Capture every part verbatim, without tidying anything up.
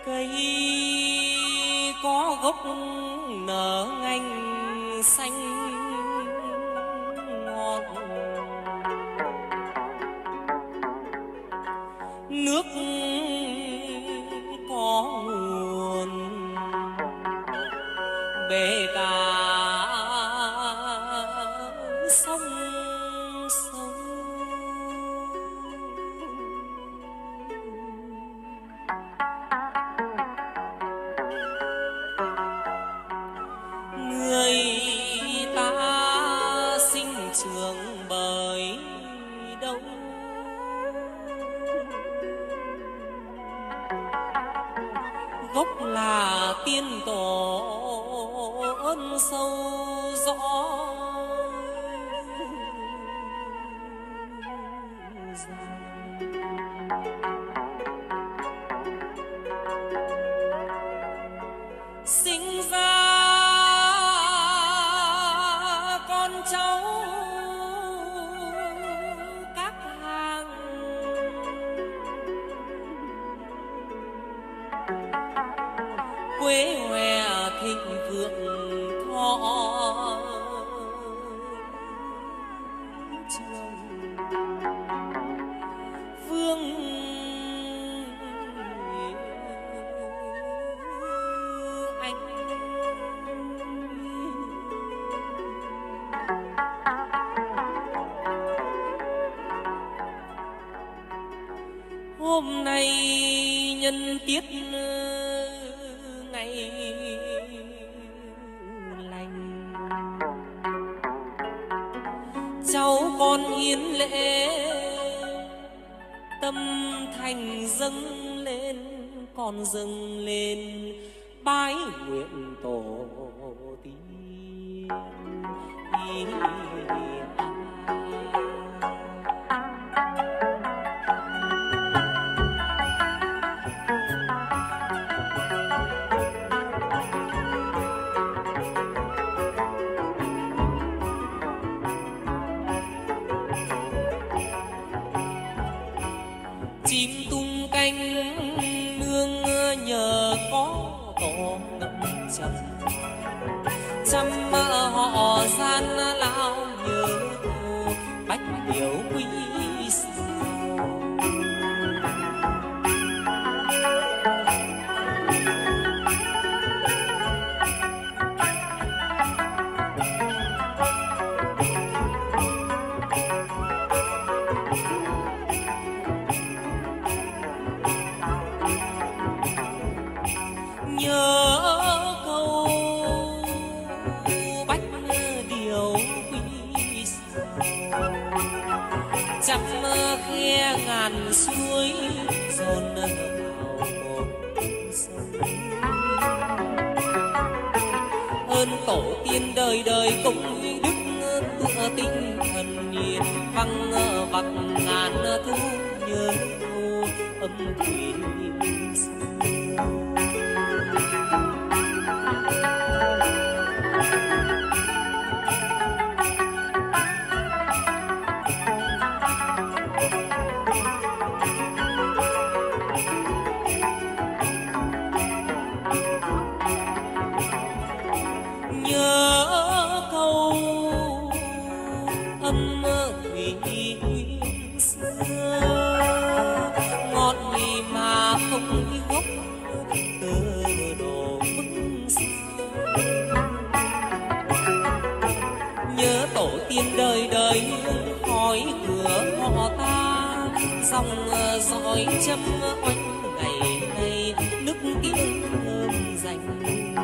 cây có gốc nở ngành xanh ngọt, nước có nguồn bể cả sông sông. Người ta sinh trưởng bởi đâu, gốc là tiên tổ ơn sâu rõ ràng. Sinh ra con cháu các hàng, quê hoe thịnh vượng thọ trường. Vương anh hôm nay nhân tiết ngày lành, cháu con hiến lễ tâm thành dâng lên, con dâng lên bái nguyện tổ tiên. Chim tung cánh nương nhờ có tổ ngậm chầm, chăm họ gian lao nhớ bách điều quý sao. Nhớ câu bách điều quý sao, trăm khe ngàn suối dồn vào một sông. Ơn tổ tiên đời đời công đức tựa tinh thần nhiệt văng vặc ngàn thu nhớ âm thủy xưa. Nhớ câu âm thủy nguyên xưa, ngọt ngào mà không gốc từ đồ bức sao. Nhớ tổ tiên đời đời khói cửa họ ta, dòng dõi châm oanh ngày nay nước tiếng thơm dành.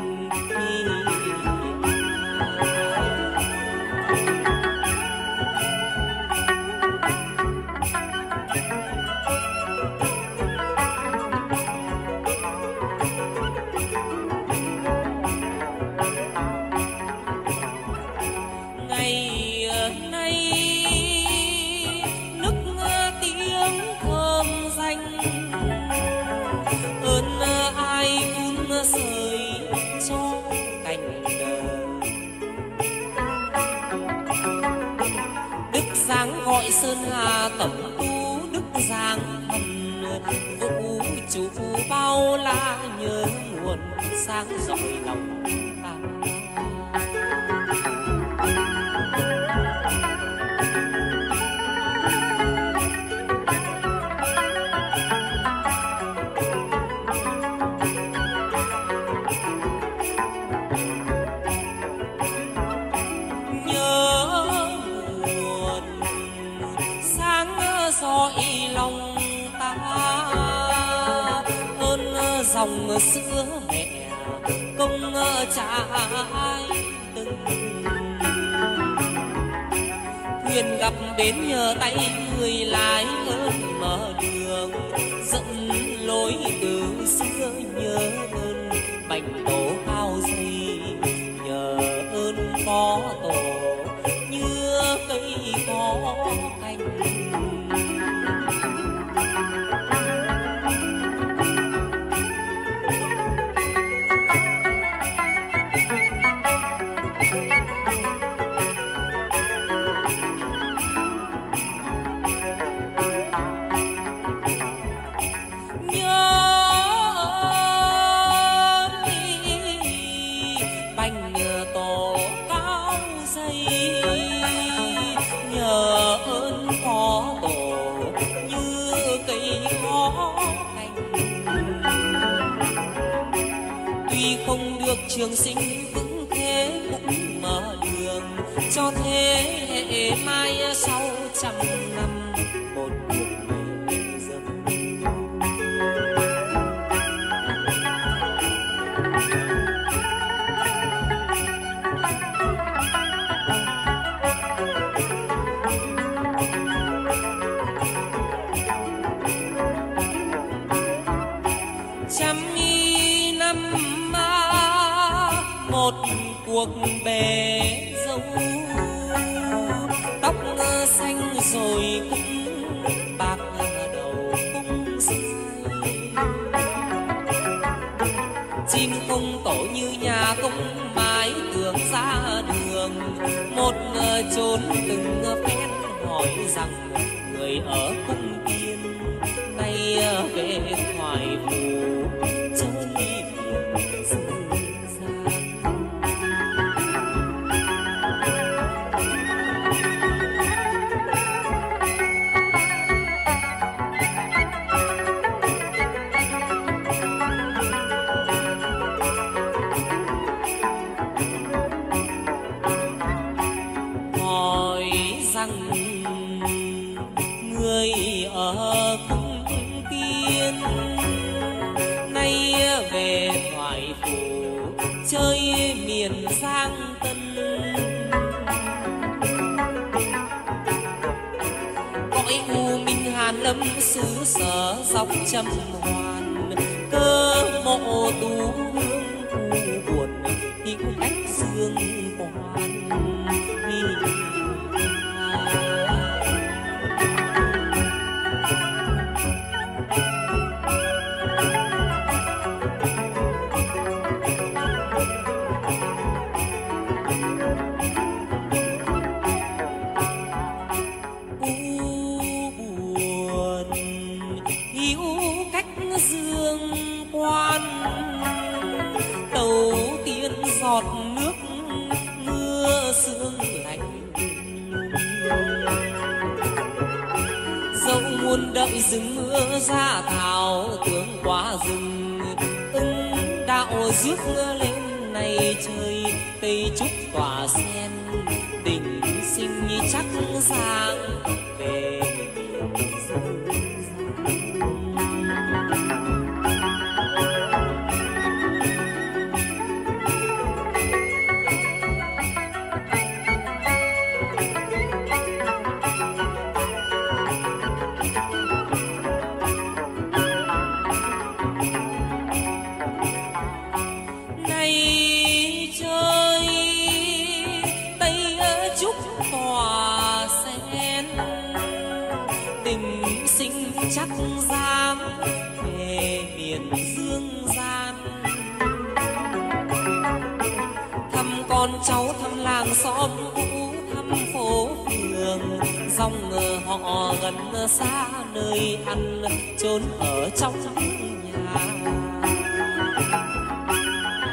Gọi Sơn Hà tổng tu đức giang thần, vũ trụ bao la sáng rọi lòng ta. Dòng sữa mẹ công trái từng thuyền gặp đến nhờ tay người lái ơn mở đường dẫn lối từ xưa nhớ ơn bành tổ cao dày nhờ ơn có tổ như cây có cành. Trường sinh vững thế cũng mở đường cho thế hệ mai sau trăm năm một cuộc mê dâm. Trăm nghi năm một cuộc bề dâu tóc xanh rồi cũng bạc đầu cũng sai chim không tổ như nhà công mái tường ra đường một chốn từng phen hỏi rằng người ở cung tiên nay về thoại phủ chơi biển rừng. Chơi miền Giang Tân cõi u minh hàn lâm xứ sở dọc trầm hoàn cơ mộ tú hương u buồn những cách dương quan. Giọt nước mưa sương lạnh dẫu muôn đợi rừng mưa ra thảo tướng qua rừng ưng đạo rước lên này trời cây trúc tỏa sen tình sinh chắc sang về miền rừng. Chắc dám về miền dương gian thăm con cháu thăm làng xóm cũ thăm phố phường dòng họ gần xa nơi ăn trốn ở trong nhà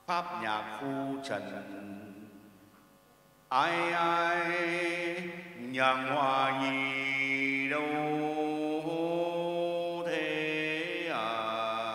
pháp nhạc phu trần, ai ai nhạc hòa nhì đâu thế à.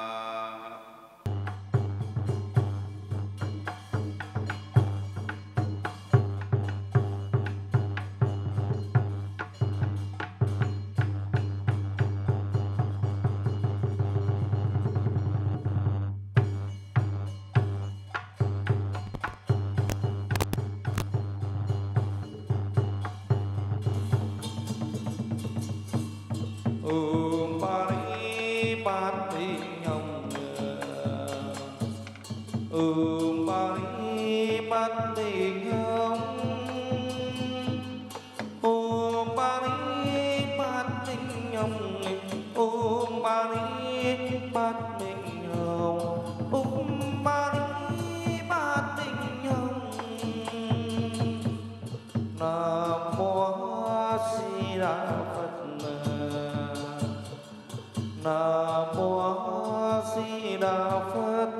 Ôm ba đi bát tình hồng, ôm ba đi bát tình hồng, ôm ba đi bát tình hồng, ôm ba đi bát tình hồng, ôm ba đi bát tình hồng. Nam mô Di Đà Phật, Nam mô Di Đà Phật.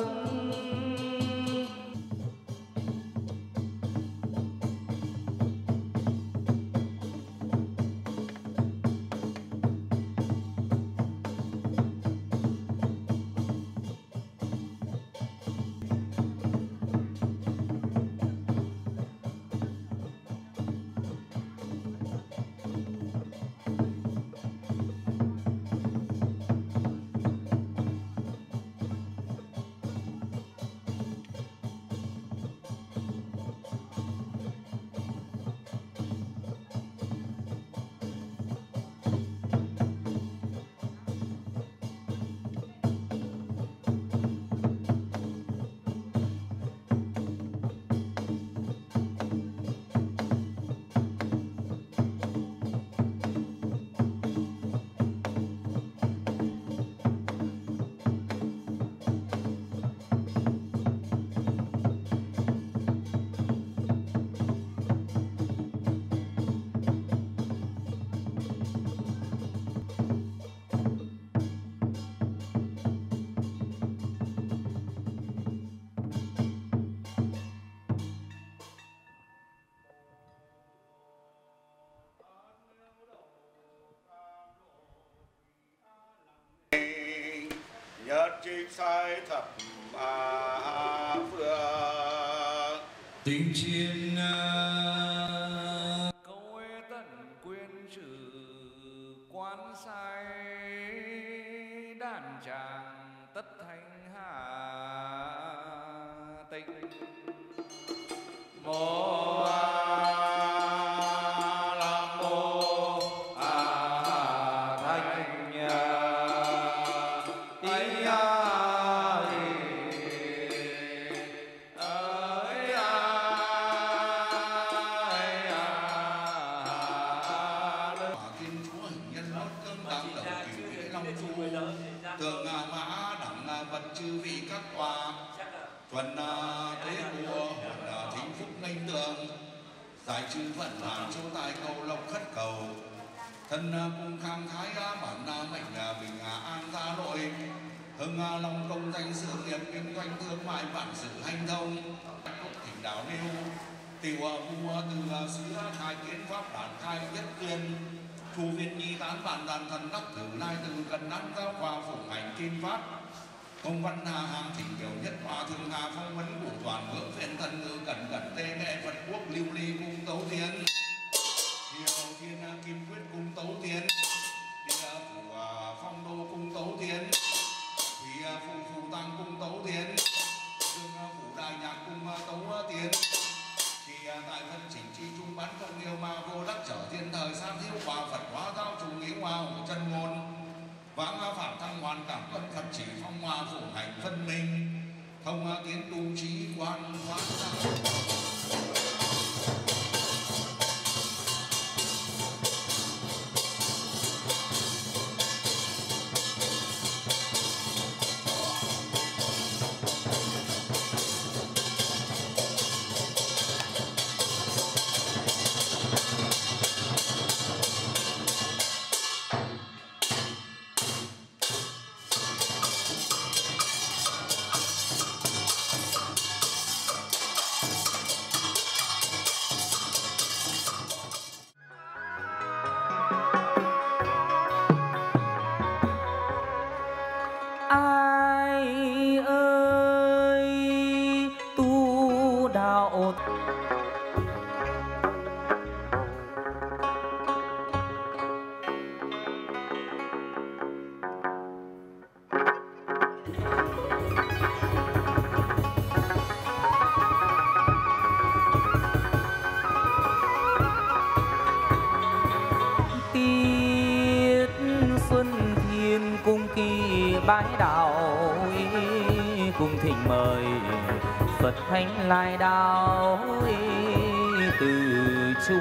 Nhất trích sai thập a phương, Tình chiến câu tận quyên trừ quan sai đàn tràng tất thanh hà tịnh mô tượng mã đẳng vật chư vị các tòa tuần tế của hồn thính phúc nghênh tượng giải chư phận bản châu tài cầu lộc khất cầu thân cung khang thái bản mệnh bình an gia nội hưng long công danh sự nghiệp kinh doanh thương mại bản sự hành thông thỉnh đạo nêu tiểu vua từ xứ khai kiến pháp bản khai nhất tuyên Chu Viên Nhi tán bản đàn thần đắc thử lai từ cần năn giao hòa phụng hành kim pháp công văn hà hàng thỉnh biểu nhất hòa thường hà phong vấn của toàn ngưỡng phiền thần ngữ cẩn cẩn tê nghệ Phật quốc lưu ly cung tấu tiến điều thiên kim quyết cung tấu tiến địa phủ phong đô cung tấu tiến thủy phụ phụ tăng cung tấu tiến dương phủ đại nhạc cung tấu tiến tại phân chỉnh chi trung bán công yêu ma vô đắc trở thiên thời san thiếu hòa Phật hóa giao chủ nghĩa hòa hữu chân ngôn vãng phạm thăng hoàn cảm ân Phật chỉ phong hòa phủ hành phân minh thông tiến tu trí quan hóa bái đạo cùng thỉnh mời Phật thánh lai đạo từ chung.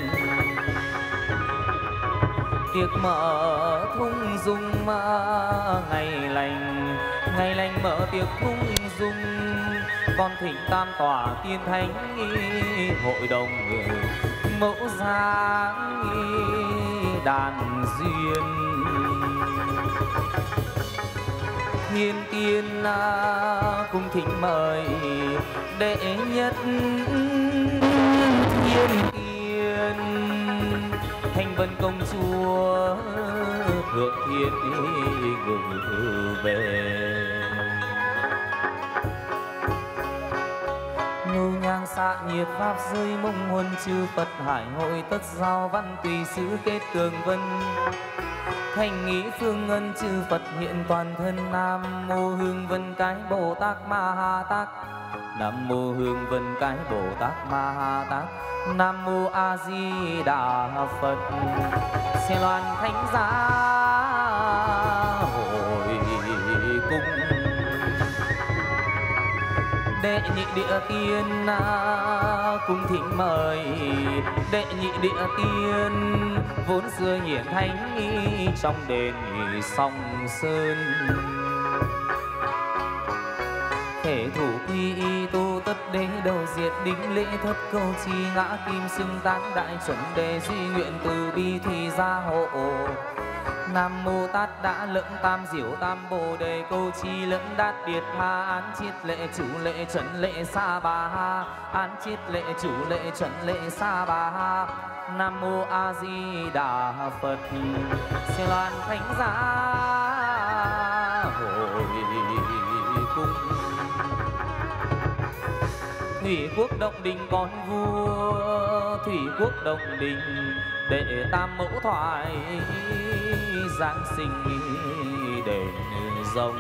Tiệc mở thung dung ngày lành, ngày lành mở tiệc thung dung. Con thỉnh tam tòa tiên thánh hội đồng mẫu dáng đàn duyên. Thiên tiên cùng thỉnh mời đệ nhất thiên tiên Thanh Vân công chúa thượng thiên ngự về. Nhu nhang xạ nhiệt pháp rơi mông huân chư Phật hải hội tất giao văn tùy sứ kết tường vân. Thành nghĩ phương ngân chư Phật hiện toàn thân. Nam mô Hương Vân Cái Bồ Tát Ma Ha Tát. Nam mô Hương Vân Cái Bồ Tát Ma Ha Tát. Nam mô A Di Đà Phật. Xe loan thánh giá hội cung. Đệ nhị địa tiên cung thỉnh mời đệ nhị địa tiên vốn xưa hiển thánh trong đền Song Sơn. Thể thủ quy y tu tất đế đầu diệt đính lễ thất câu chi ngã kim xưng tán đại chuẩn đề duy nguyện từ bi thì gia hộ. Nam mô Tát đã lẫn tam diệu tam bồ đề câu chi lẫn đát điệt ma án chiết lệ chủ lệ trần lệ sa bà ha. Án chiết lệ chủ lệ trần lệ sa bà ha. Nam mô A Di Đà Phật. Xe loan thánh giá hội cung. Thủy quốc động đình con vua, Thủy quốc động đình đệ tam mẫu thoại giáng sinh đền rồng.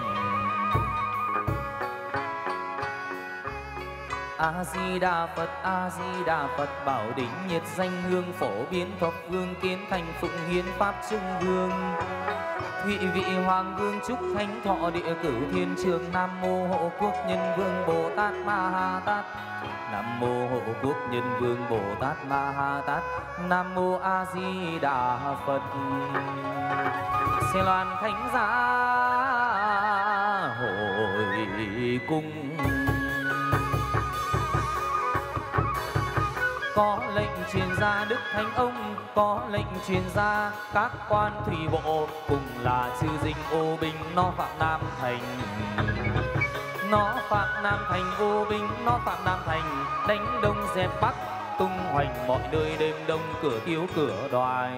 A Di Đà Phật, A Di Đà Phật, bảo đỉnh nhiệt danh hương phổ biến thập vương kiến thành phụng hiến pháp trung vương. Thụy vị hoàng vương trúc thánh thọ địa cử thiên trường. Nam mô hộ quốc nhân vương Bồ Tát Ma Ha Tát. Nam mô hộ quốc nhân vương Bồ Tát Ma Ha Tát. Nam mô A Di Đà Phật. Xe loan thánh giá hội cung. Có lệnh truyền ra Đức Thánh Ông, có lệnh truyền ra các quan thủy bộ, cùng là chư dinh ô binh nó phạm Nam Thành. Nó phạm Nam Thành ô binh, nó phạm Nam Thành, đánh đông dẹp bắc, tung hoành mọi nơi đêm đông cửa tiếu cửa đoài.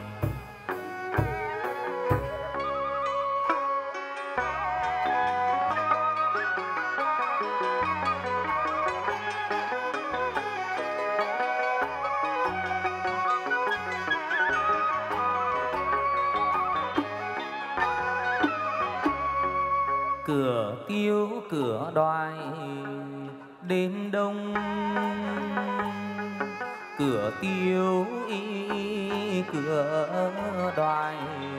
Cửa tiêu cửa đoài đêm đông, cửa tiêu y cửa đoài,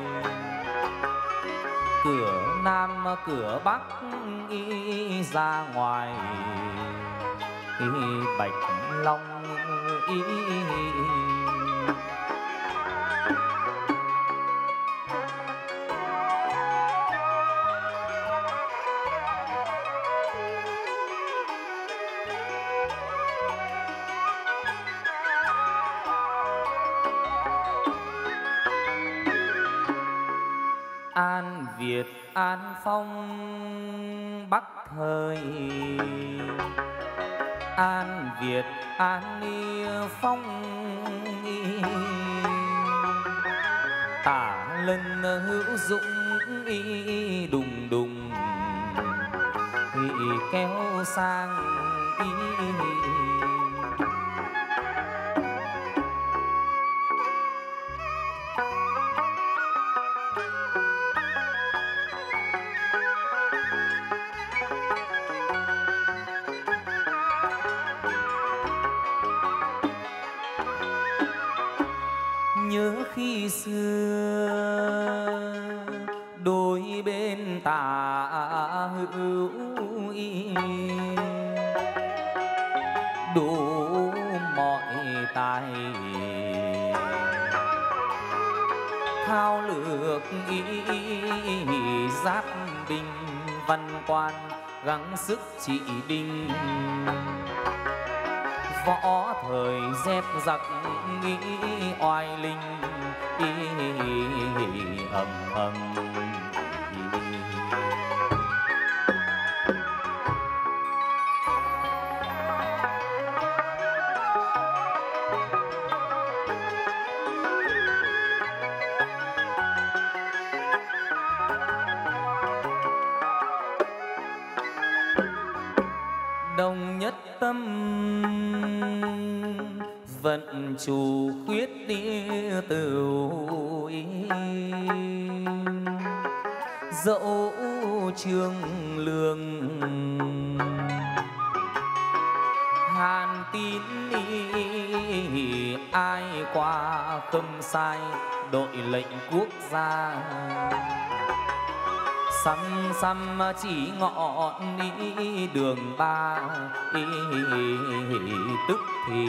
cửa nam cửa bắc y ra ngoài, y bạch long y. An Việt An Phong Bắc thời, An Việt An Ni Phong y. Tả lân hữu dụng y đùng đùng y kéo sang Nhớ khi xưa đôi bên tả hữu ý, đủ mọi tài thao lược ý, giáp binh văn quan gắng sức trị đinh, võ thời dép giặc nghĩ oai linh ý, ầm ầm. Đồng nhất tâm vận chủ khuyết đi tửu ý, dẫu trương lương hàn tín ý, ai qua không sai đội lệnh quốc gia. Xăm xăm chỉ ngọn ý đường ba ý, tức thì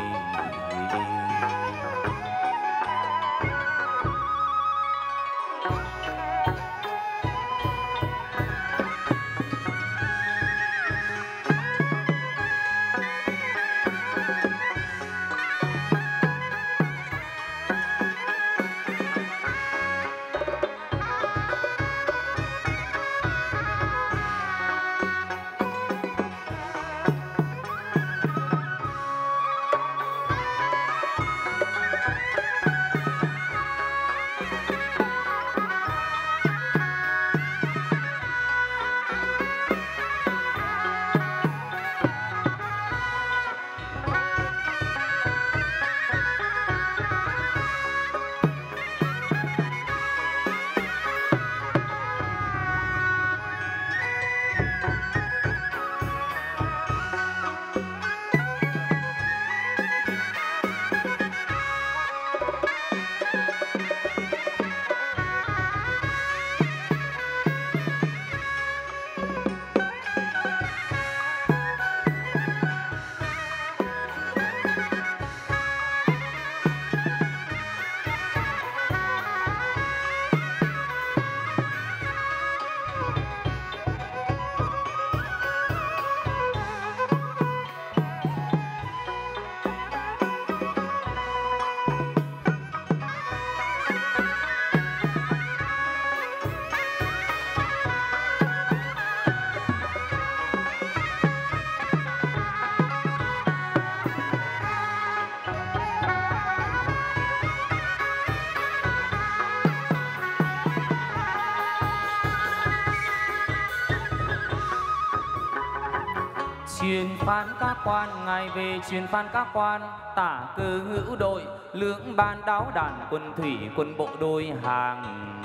truyền phán các quan, ngài về truyền phán các quan, tả cơ hữu đội lưỡng ban đáo đàn, quân thủy quân bộ đôi hàng,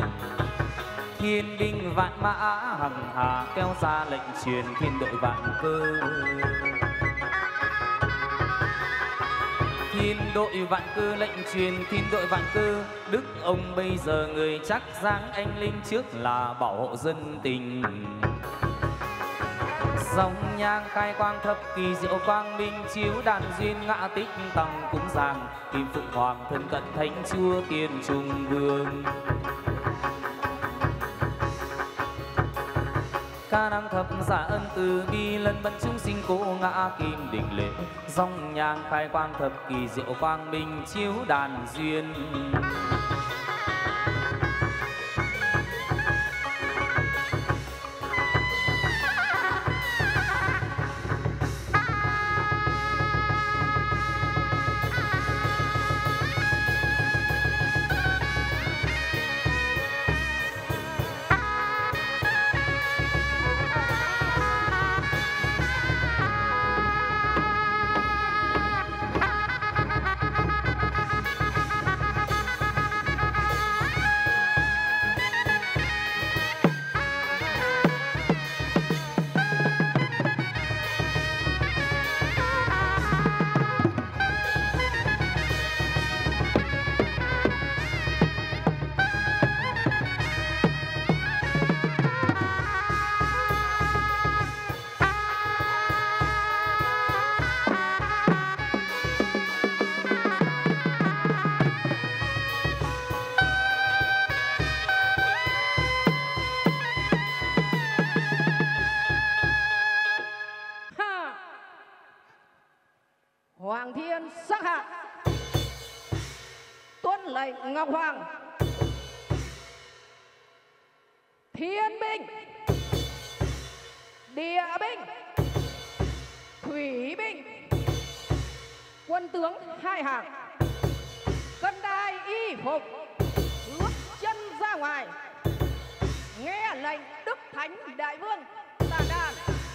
thiên binh vạn mã hằng hà, kéo ra lệnh truyền thiên đội vạn cơ. Thiên đội vạn cơ lệnh truyền thiên đội vạn cơ, đức ông bây giờ người chắc dáng anh linh, trước là bảo hộ dân tình. Dòng nhang khai quang thập kỳ diệu quang minh, chiếu đàn duyên ngã tích tầng cúng giàng, kim phụng hoàng thân cận thánh chúa tiên trung vương. Ca năng thập giả ân từ bi, lần bận chúng sinh cố ngã kim đỉnh lễ. Dòng nhang khai quang thập kỳ diệu quang minh, chiếu đàn duyên. Hoàng thiên sắc hạ, tuân lệnh Ngọc Hoàng. Thiên binh, địa binh, thủy binh, quân tướng hai hàng, cân đai y phục, bước chân ra ngoài, nghe lệnh Đức Thánh Đại Vương tản đàn.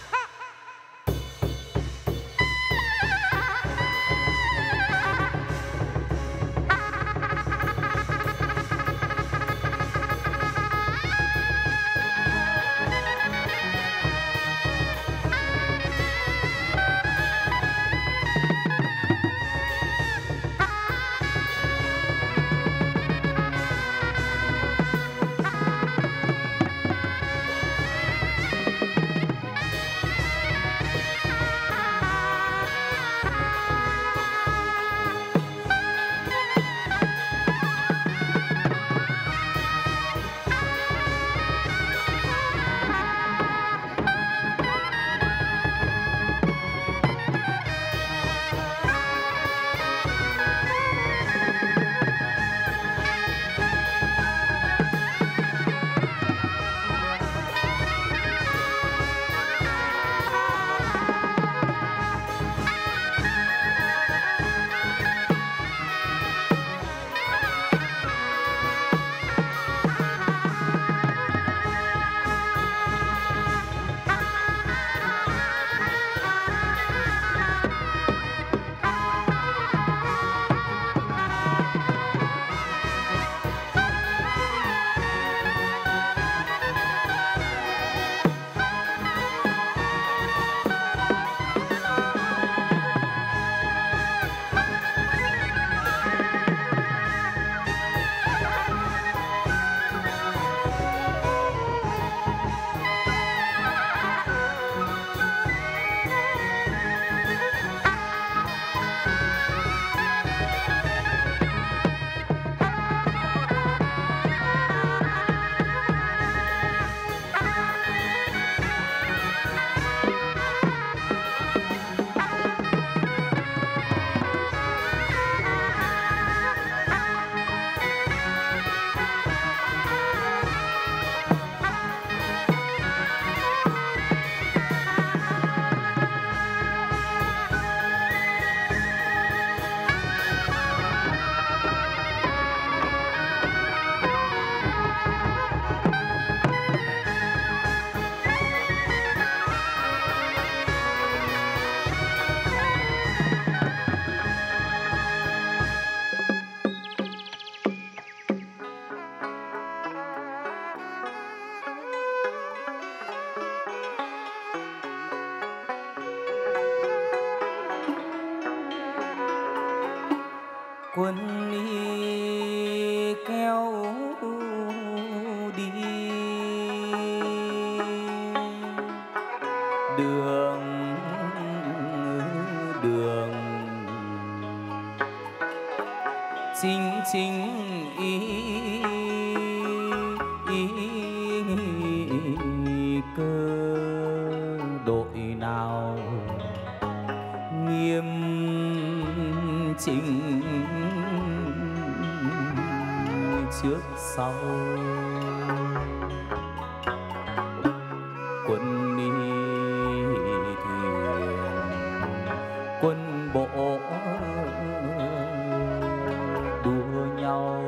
Quân đi kéo đi đường đường chính chính ý, ý, ý cơ đội nào nghiêm chỉnh trước sau. Quân đi thuyền, quân bộ đua nhau.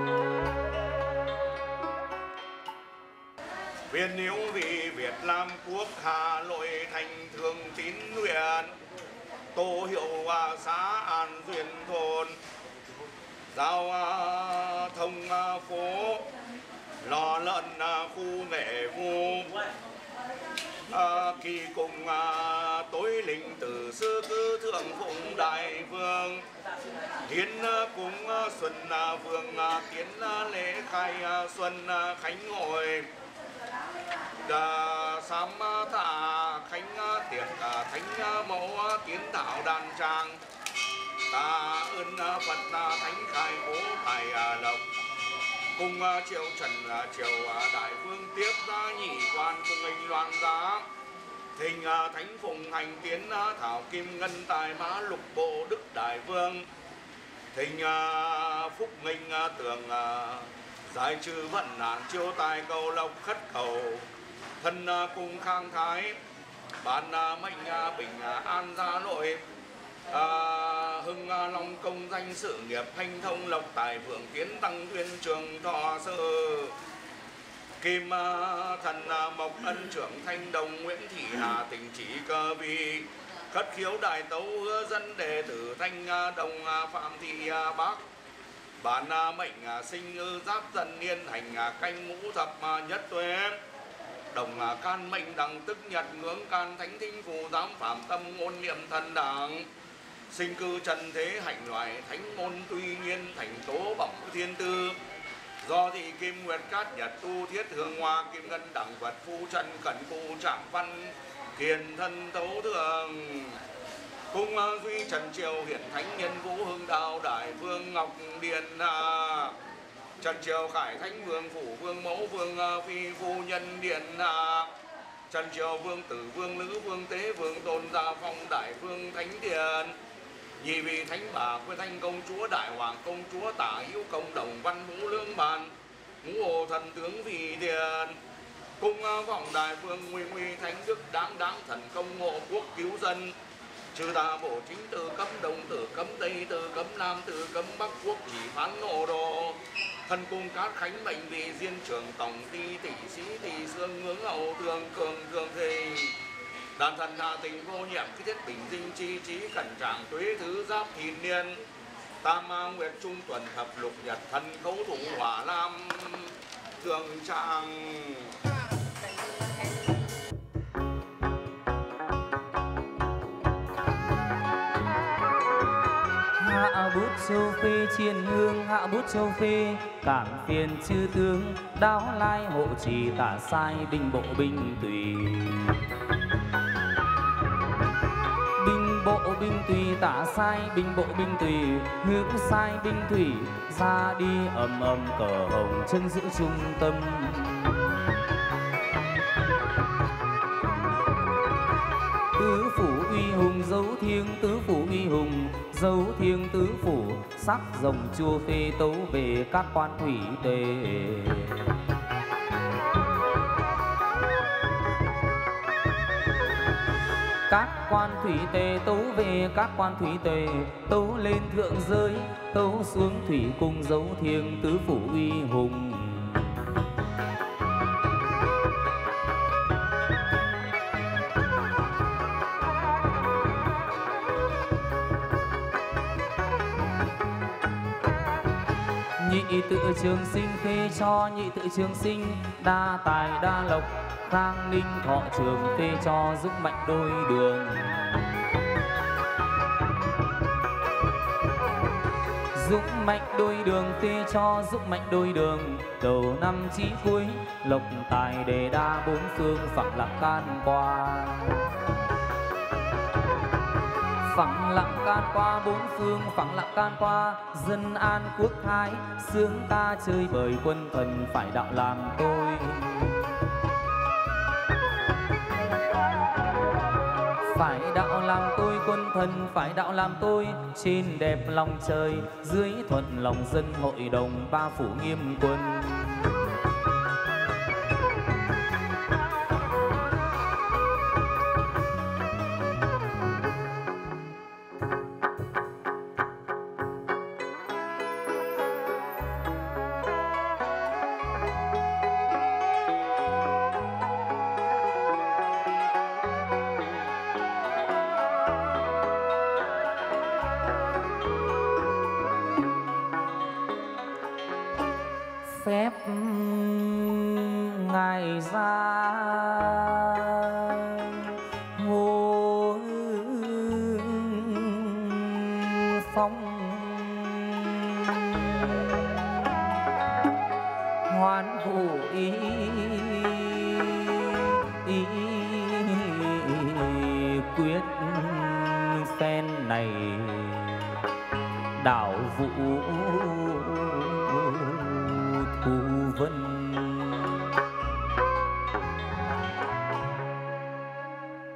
Viên nếu vì Việt Nam quốc hà lội thành thường tín nguyện, tô hiệu xã An Duyên thôn, giao thông phố, lò lợn khu nghệ vu, kỳ cùng tối linh tử sư cư thượng phụng đại vương, hiến cúng xuân vương tiến lễ khai xuân khánh hội, sám tạ khánh tiệc thánh mẫu kiến thảo đàn trang, ta ơn Phật thánh khai bố tài lộc, cùng triệu trần triều đại vương tiếp ra nhị quan cùng anh loan giá, Thình thánh phùng hành tiến thảo kim ngân tài mã lục bộ đức đại vương. Thình phúc nghênh tường giải trừ vận nạn chiêu tài cầu lộc khất cầu. Thân cung khang thái ban mệnh bình an gia nội. À, hưng long công danh sự nghiệp thanh thông lộc tài vượng tiến tăng tuyên trường thọ sự. Kim thần mộc ân trưởng thanh đồng Nguyễn Thị Hà tỉnh chỉ cơ vi. Khất khiếu đại tấu hứa dân đệ tử thanh đồng Phạm Thị Bác. Bản mệnh sinh ngư giáp dần niên hành canh ngũ thập nhất tuế. Đồng can mệnh đẳng tức nhật ngưỡng can thánh thinh phù giám phạm tâm ngôn niệm thần đảng. Sinh cư trần thế hạnh loại thánh môn tuy nhiên thành tố bẩm thiên tư. Do thị kim nguyệt cát nhật tu thiết hương hoa kim ngân đẳng vật phu trần cẩn cụ trạng văn thiền thân tấu thường. Cung duy trần triều hiển thánh nhân vũ hưng đạo đại vương ngọc điện hà. Trần triều khải thánh vương phủ vương mẫu vương phi phu nhân điện hà. Trần triều vương tử vương lữ vương tế vương tôn gia phong đại vương thánh điện. Nhị vị thánh bà quê thanh công chúa đại hoàng công chúa tả hữu công đồng văn vũ lương bàn. Ngũ hồ thần tướng vì điện. Cung vọng đại vương nguy nguy thánh đức đáng đáng thần công ngộ quốc cứu dân. Trừ tà bổ chính từ cấm đông từ cấm tây từ cấm nam từ cấm bắc quốc chỉ phán nộ đồ. Thân cung cát khánh mệnh vị diên trưởng tổng ty tỷ sĩ tỷ xương ngưỡng hậu thường cường cường thình. Đàn thần hạ tình vô nhiệm khi thiết bình dinh chi trí khẩn trạng tuế thứ giáp thìn niên. Tam ma nguyệt trung tuần thập lục nhật thần cấu thủ hỏa lam thường trạng. Hạ bút châu phê chiên hương hạ bút châu phê cảm phiền chư tướng đáo lai hộ trì tả sai binh bộ binh tùy. Binh bộ binh tùy tả sai binh bộ binh tùy hướng sai binh thủy ra đi ầm ầm cờ hồng chân giữ trung tâm. Tứ phủ uy hùng dấu thiêng tứ phủ uy hùng dấu thiêng tứ phủ sắc rồng chua phê tấu về các quan thủy tề. Các quan thủy tề tấu về các quan thủy tề tấu lên thượng giới tấu xuống thủy cung dấu thiêng tứ phủ uy hùng. Nhị tự trường sinh phê cho nhị tự trường sinh đa tài đa lộc khang ninh thọ trường phê cho dũng mạnh đôi đường. Dũng mạnh đôi đường phê cho dũng mạnh đôi đường đầu năm chí cuối lộc tài đề đa bốn phương phẳng lặng can qua. Phẳng lặng can qua bốn phương phẳng lặng can qua dân an quốc thái sướng ta chơi bời quân thần phải đạo làm tôi. Phải đạo làm tôi quân thần phải đạo làm tôi trên đẹp lòng trời dưới thuận lòng dân hội đồng ba phủ nghiêm quân. Phép ngài ra ngô phong hoán hộ ý, ý quyết phen này đảo vũ Thu Vân.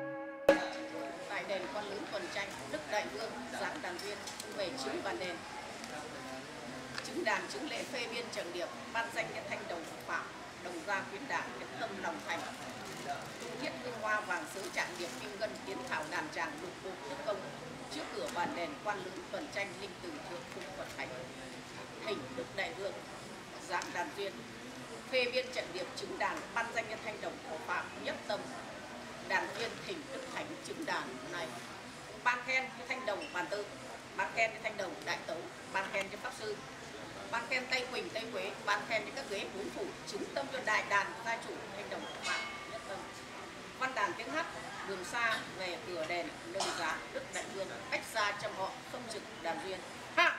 quan lớn tuần tranh Đức Đại Vương giáng đàn viên về chứng bàn đền. Chứng đàn chứng lễ phê biên trần điệp ban danh nhân thanh đồng phạm đồng gia quyến đảng nhất tâm lòng thành. Tung thiết hương hoa vàng sứ trạng điệp kim ngân tiến thảo đàn tràng lục bộ đức công trước cửa bàn đền quan lớn tuần tranh linh từ thượng cung Phật thánh. Hình Đức Đại Vương giáng đàn viên phê biên trận điệp chứng đàn ban danh nhân thanh đồng thổ phạm nhất tâm đàn viên thỉnh Đức Thánh chứng đàn này. Ban khen cho thanh đồng bàn tự, ban khen cho thanh đồng đại tấu, ban khen cho pháp sư, ban khen Tây Quỳnh Tây Quế, ban khen cho các ghế bốn phủ chứng tâm cho đại đàn gia chủ thanh đồng thổ phạm nhất tâm. Văn đàn tiếng hát đường xa về cửa đền nâng giá Đức Đại Vương cách xa trăm họ không trực đàn viên. Ha!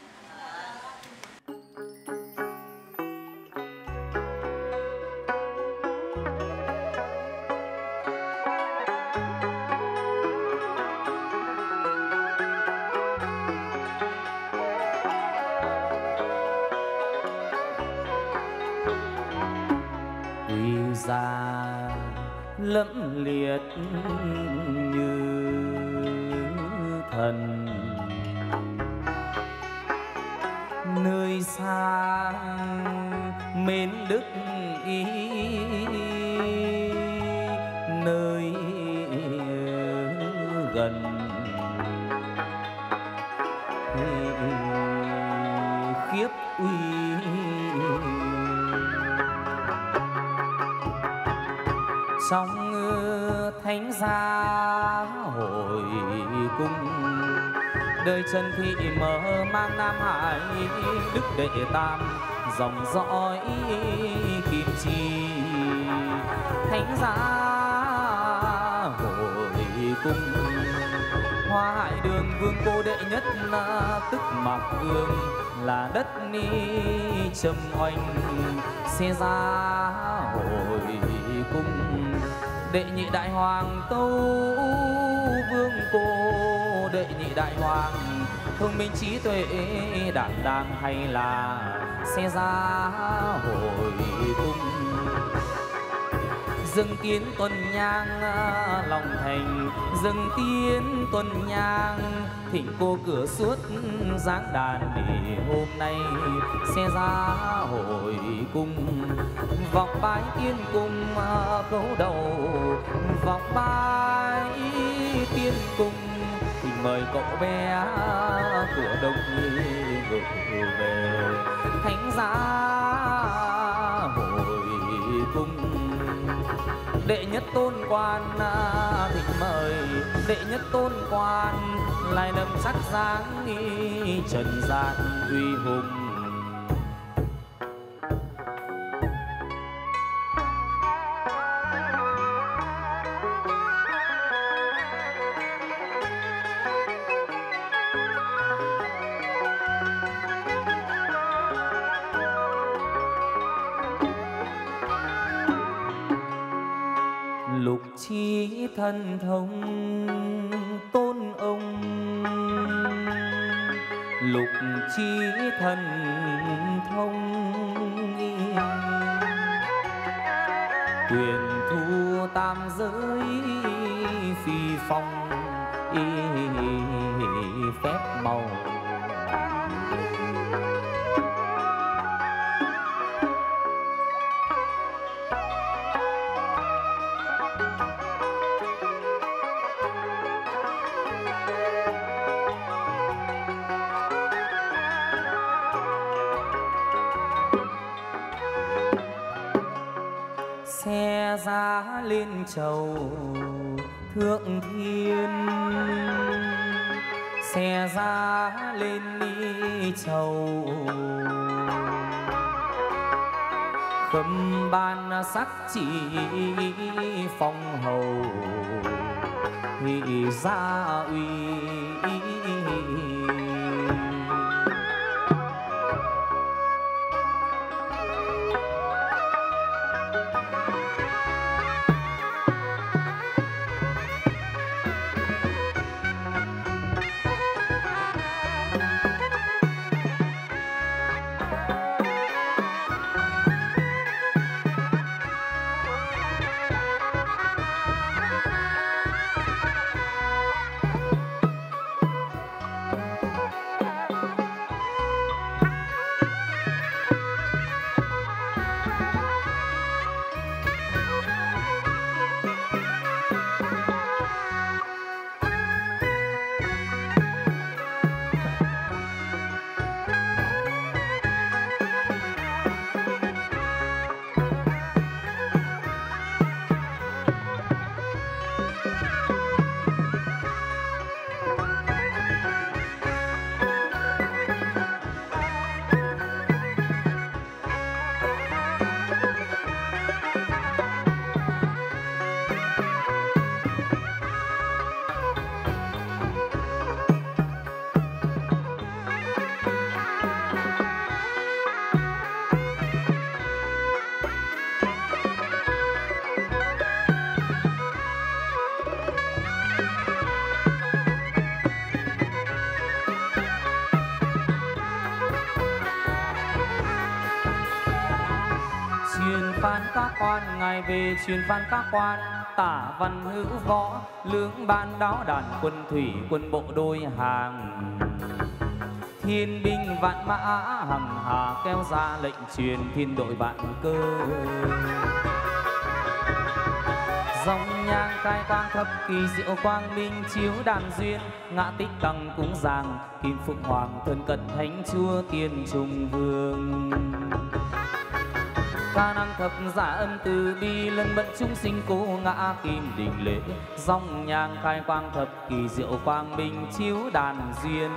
Già lẫm liệt như thần, nơi xa mến đức ý, nơi gần khiếp uy. Trong thánh gia hội cung đời Trần Thị mở mang Nam Hải Đức Đệ Tam dòng dõi kim chi. Thánh gia hội cung Hoa Hải Đường vương cô đệ nhất tức Mạc Vương là đất ni trầm oanh. Xe ra hội cung đệ nhị đại hoàng tâu vương cô đệ nhị đại hoàng thông minh trí tuệ đảm đang hay là xe ra hội cung. Dâng kiến tuần nhang lòng thành dâng tiến tuần nhang thỉnh cô cửa suốt giáng đàn để hôm nay xe ra hội cung. Vọng bái tiên cung cấu đầu vọng bái tiên cung thì mời cậu bé của đông ngự về thánh giá hội cung. Đệ nhất tôn quan thỉnh mời đệ nhất tôn quan lại nằm sắc dáng trần gian uy hùng. Lục trí thần thông tôn ông, lục trí thần thông quyền thu tam giới phi phong phép màu. Xe giá lên chầu thượng thiên, xe giá lên đi chầu khâm ban sắc chỉ phong hầu thì gia uy. các quan, ngài về truyền văn các quan. Tả văn hữu võ, lưỡng ban đáo đàn, quân thủy quân bộ đôi hàng. Thiên binh vạn mã hằng hà, kéo ra lệnh truyền thiên đội vạn cơ. Dòng nhang khai quang thập kỳ diệu quang minh, chiếu đàn duyên ngã tích tăng cúng giàng. Kim phụng hoàng thân cận thánh chúa tiên trung vương. Ca năng thập giả âm từ bi, lân bận chúng sinh cố ngã kim đình lễ. Dòng nhang khai quang thập kỳ diệu quang minh, chiếu đàn duyên.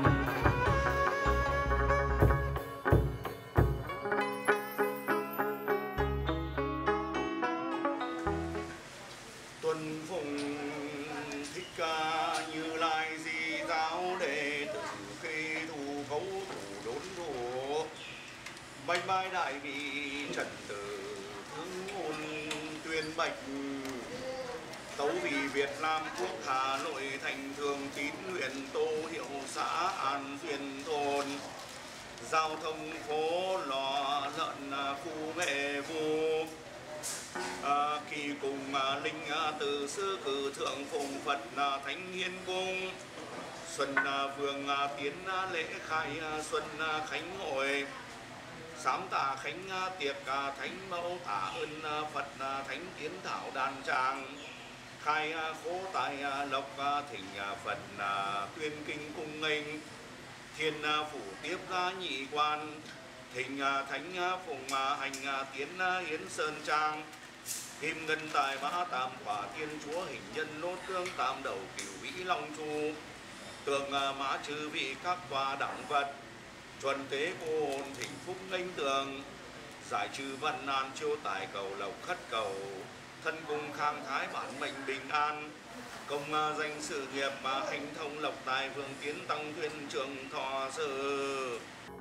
Tuần phụng thích ca Như Lai di giáo đệ tử, khi thủ cấu thủ đốn thủ. Bạch bái đại vị trần tử, thương ngôn tuyên bạch. Tấu vì Việt Nam quốc Hà Nội, thành thường tín huyện Tô Hiệu xã An Duyên thôn. Giao thông phố lò lợn khu nghệ vu. À, kỳ cùng à, linh à, từ sư cử thượng phụng Phật à, thánh hiến cung. Xuân à, vương à, tiến à, lễ khai à, xuân à, khánh hội. Sám tà khánh à, tiệc à, thánh mẫu tả ơn à, Phật à, thánh tiến thảo đàn tràng. Khai à, khố tài à, lộc à, thỉnh à, Phật à, tuyên kinh cung nghênh. Thiên à, phủ tiếp ra nhị quan. Thỉnh à, thánh à, phụng à, hành à, tiến à, hiến sơn trang. Kim ngân tài mã tam quả thiên chúa, hình nhân nốt tương tam đầu cửu vĩ long chu. Tường à, mã trừ vị các tòa đẳng vật. Chuẩn tế cô hồn thỉnh phúc nghênh tường. Giải trừ văn nan chiêu tài cầu lộc khất cầu. Thân cung khang thái bản mệnh bình an. Công à, danh sự nghiệp mà hành thông lộc tài, vương tiến tăng thuyên trường thọ sự.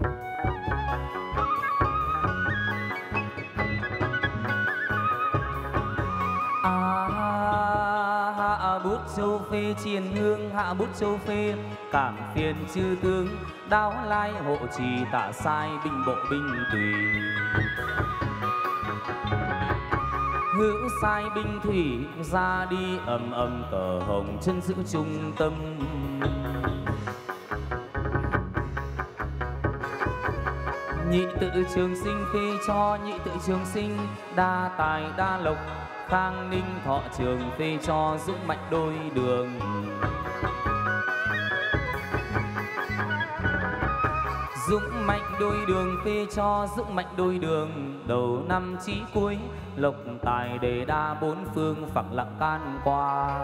Hạ bút châu phê triền hương, hạ bút châu phê cảm phiền chư tướng. Đáo lai hộ trì tả sai, binh bộ binh tùy. Hữu sai binh thủy ra đi, ầm ầm cờ hồng chân giữ trung tâm. Nhị tự trường sinh phê cho nhị tự trường sinh, đa tài đa lộc. Khang ninh thọ trường phê cho dũng mạnh đôi đường. Dũng mạnh đôi đường phê cho dũng mạnh đôi đường. Đầu năm chí cuối, lộc tài đề đa bốn phương, phẳng lặng can qua.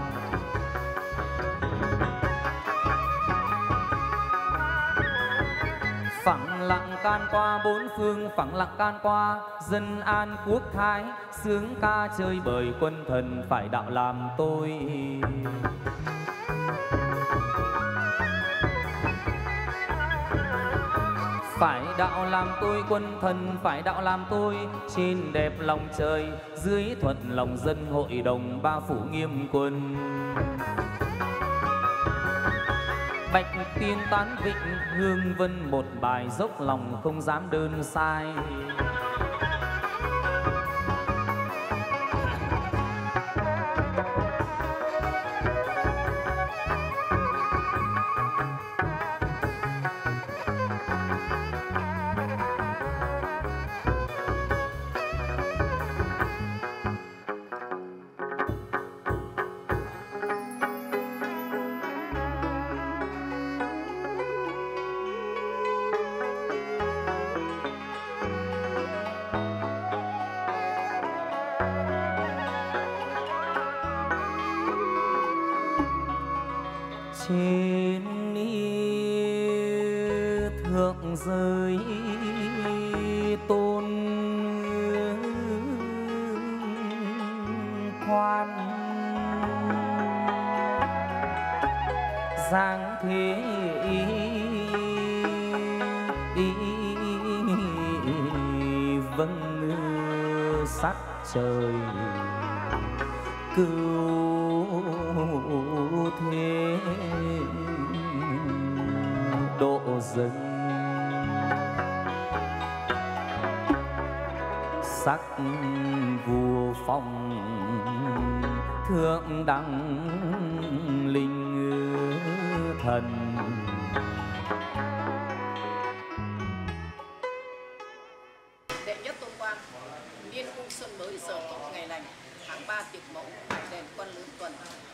Phẳng lặng can qua bốn phương, phẳng lặng can qua. Dân an quốc thái, sướng ca chơi bời, quân thần phải đạo làm tôi. Phải đạo làm tôi, quân thần phải đạo làm tôi. Trên đẹp lòng trời, dưới thuận lòng dân, hội đồng ba phủ nghiêm quân. Bạch tiên tán vịnh, hương vân một bài, dốc lòng không dám đơn sai. Trên thượng giới tôn khoan, giang thế vâng sắc trời, cứu thế độ dân. sắc vua phong thượng đẳng linh thần. Đệ nhất Tôn Quan, niên cung xuân mới giờ tốt ngày lành, tháng ba tiệc mẫu, đại đèn quan lớn tuần.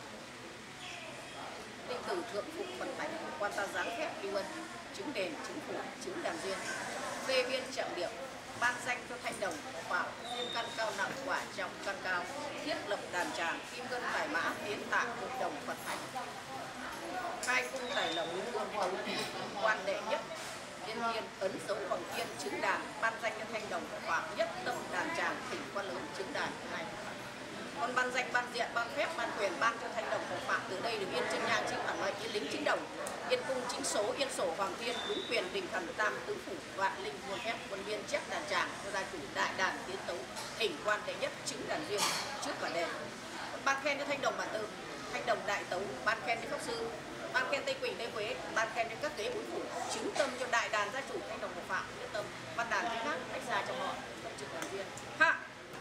Linh tử thượng phụ phần thánh, quan ta giáng phép lưu ân, chứng đền, chứng phủ, chứng đàn duyên, phê biên trọng điệu, ban danh cho thanh đồng, bảo duyên căn cao nặng, quả trọng căn cao, thiết lập đàn tràng, kim ngân tài mã, tiến tạ hội đồng Phật thánh. Khai cung tài lộc, hương hầu, quan đệ nhất, Yên Thiên ấn dấu hoàng thiên chứng đàn, ban danh cho thanh đồng, quả nhất tâm đàn tràng, thỉnh quan lớn chứng đàn này. Còn ban danh, ban diện, ban phép, ban quyền, ban cho thanh đồng hộ phạm, từ đây được yên chân nhang chính bản mệnh, yên lính chính đồng, yên cung chính số, yên sổ hoàng thiên, đúng quyền bình thần tam tứ phủ, vạn linh muôn phép, quân viên chép đàn tràng cho gia chủ đại đàn tiến tấu, thỉnh quan đệ nhất chứng đàn duyên trước bản đền. Ban khen cho thanh đồng bản tự, thanh đồng đại tấu, ban khen cho pháp sư, ban khen Tây Quỳnh, Tây Quế, ban khen cho các tế bốn phủ, chứng tâm cho đại đàn gia chủ thanh đồng hộ phạm, yên tâm, ban đàn cái khác tách ra trong họ, tập trực đàn duyên. Ha!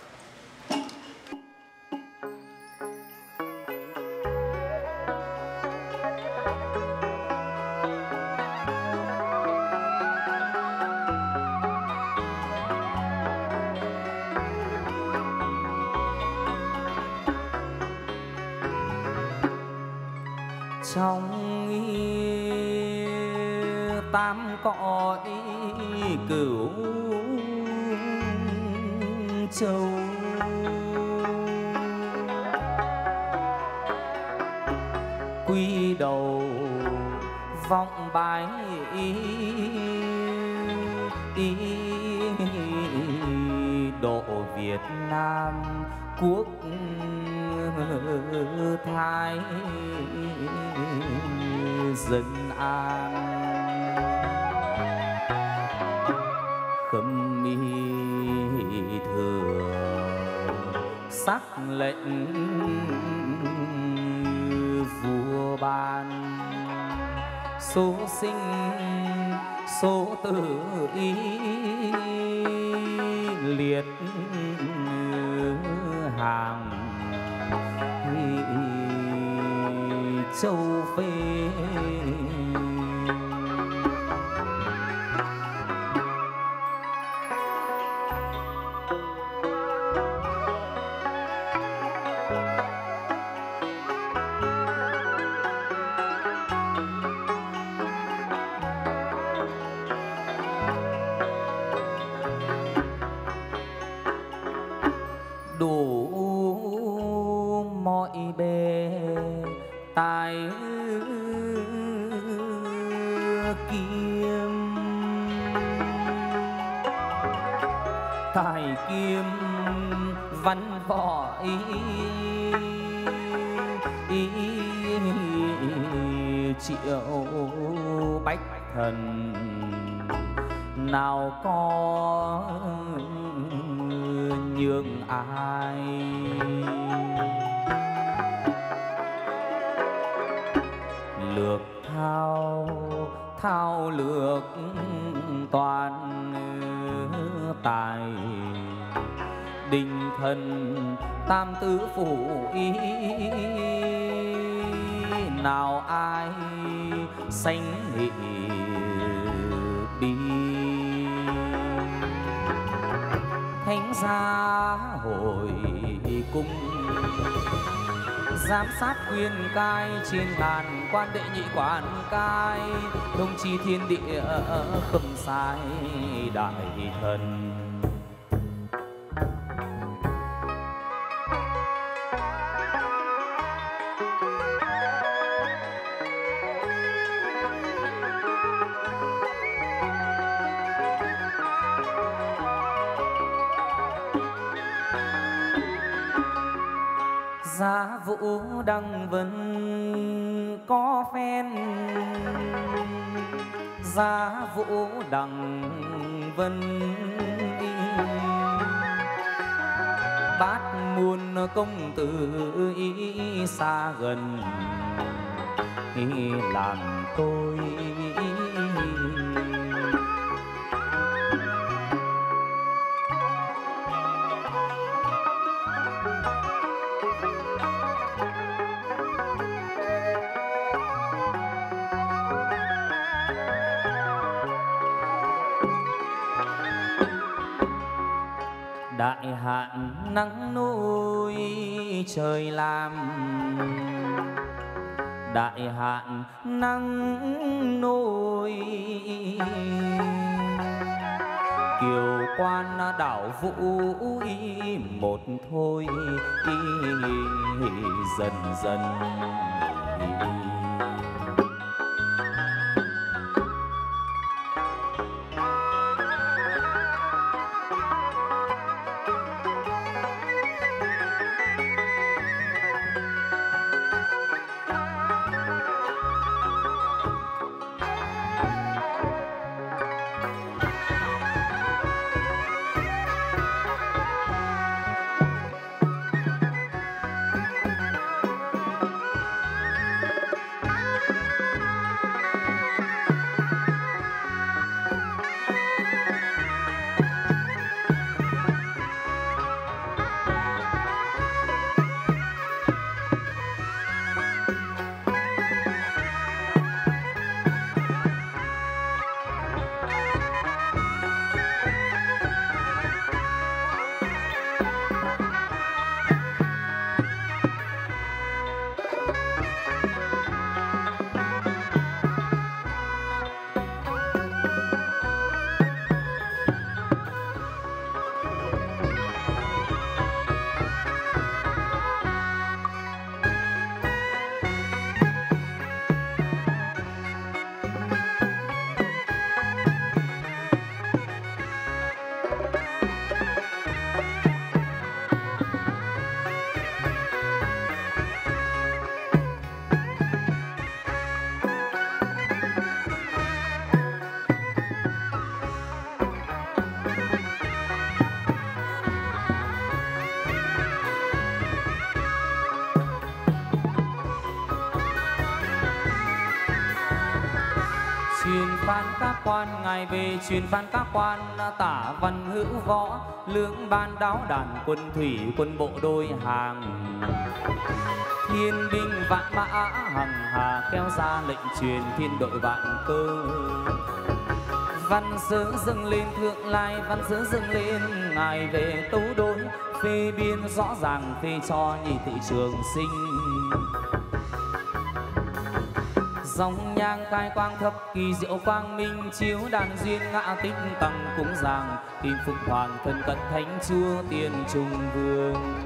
Trong tam cõi cửu châu, quy đầu vọng bái độ Việt Nam quốc thái dân an. Khâm y thừa sắc lệnh vua ban, số sinh số tử ý liệt hàng châu phê. Đủ mọi bề tài kiếm, tài kiếm văn võ ý, ý triệu bách thần, nào có nhường ai. Lược thao thao lược toàn tài, đình thần tam tứ phủ ý, nào ai sánh nghị bi. Thánh gia hội cung giám sát quyền cai, trên ngàn quan đệ nhị quan cai, đồng chi thiên địa khâm sai đại thần. Giá vũ đăng vân có phen, giá vũ đăng vân bát muôn công tử ý xa gần ý làm tôi. đại hạn nắng nôi trời làm, đại hạn nắng nôi kiều quan đảo vũ một thôi dần dần. Các quan ngài về truyền văn các quan, tả văn hữu võ lưỡng ban đáo đàn, quân thủy quân bộ đôi hàng, thiên binh vạn mã hằng hà kéo ra lệnh truyền thiên đội vạn cơ. Văn sớ dâng lên thượng lai, văn sớ dâng lên ngài về tấu đối, phê biên rõ ràng phê cho nhị thị trường sinh. Dòng nhang cai quang thập kỳ diệu quang minh, chiếu đàn duyên ngã tích tăng cúng giàng, kim phục hoàng thân cận thánh chúa tiên trung vương.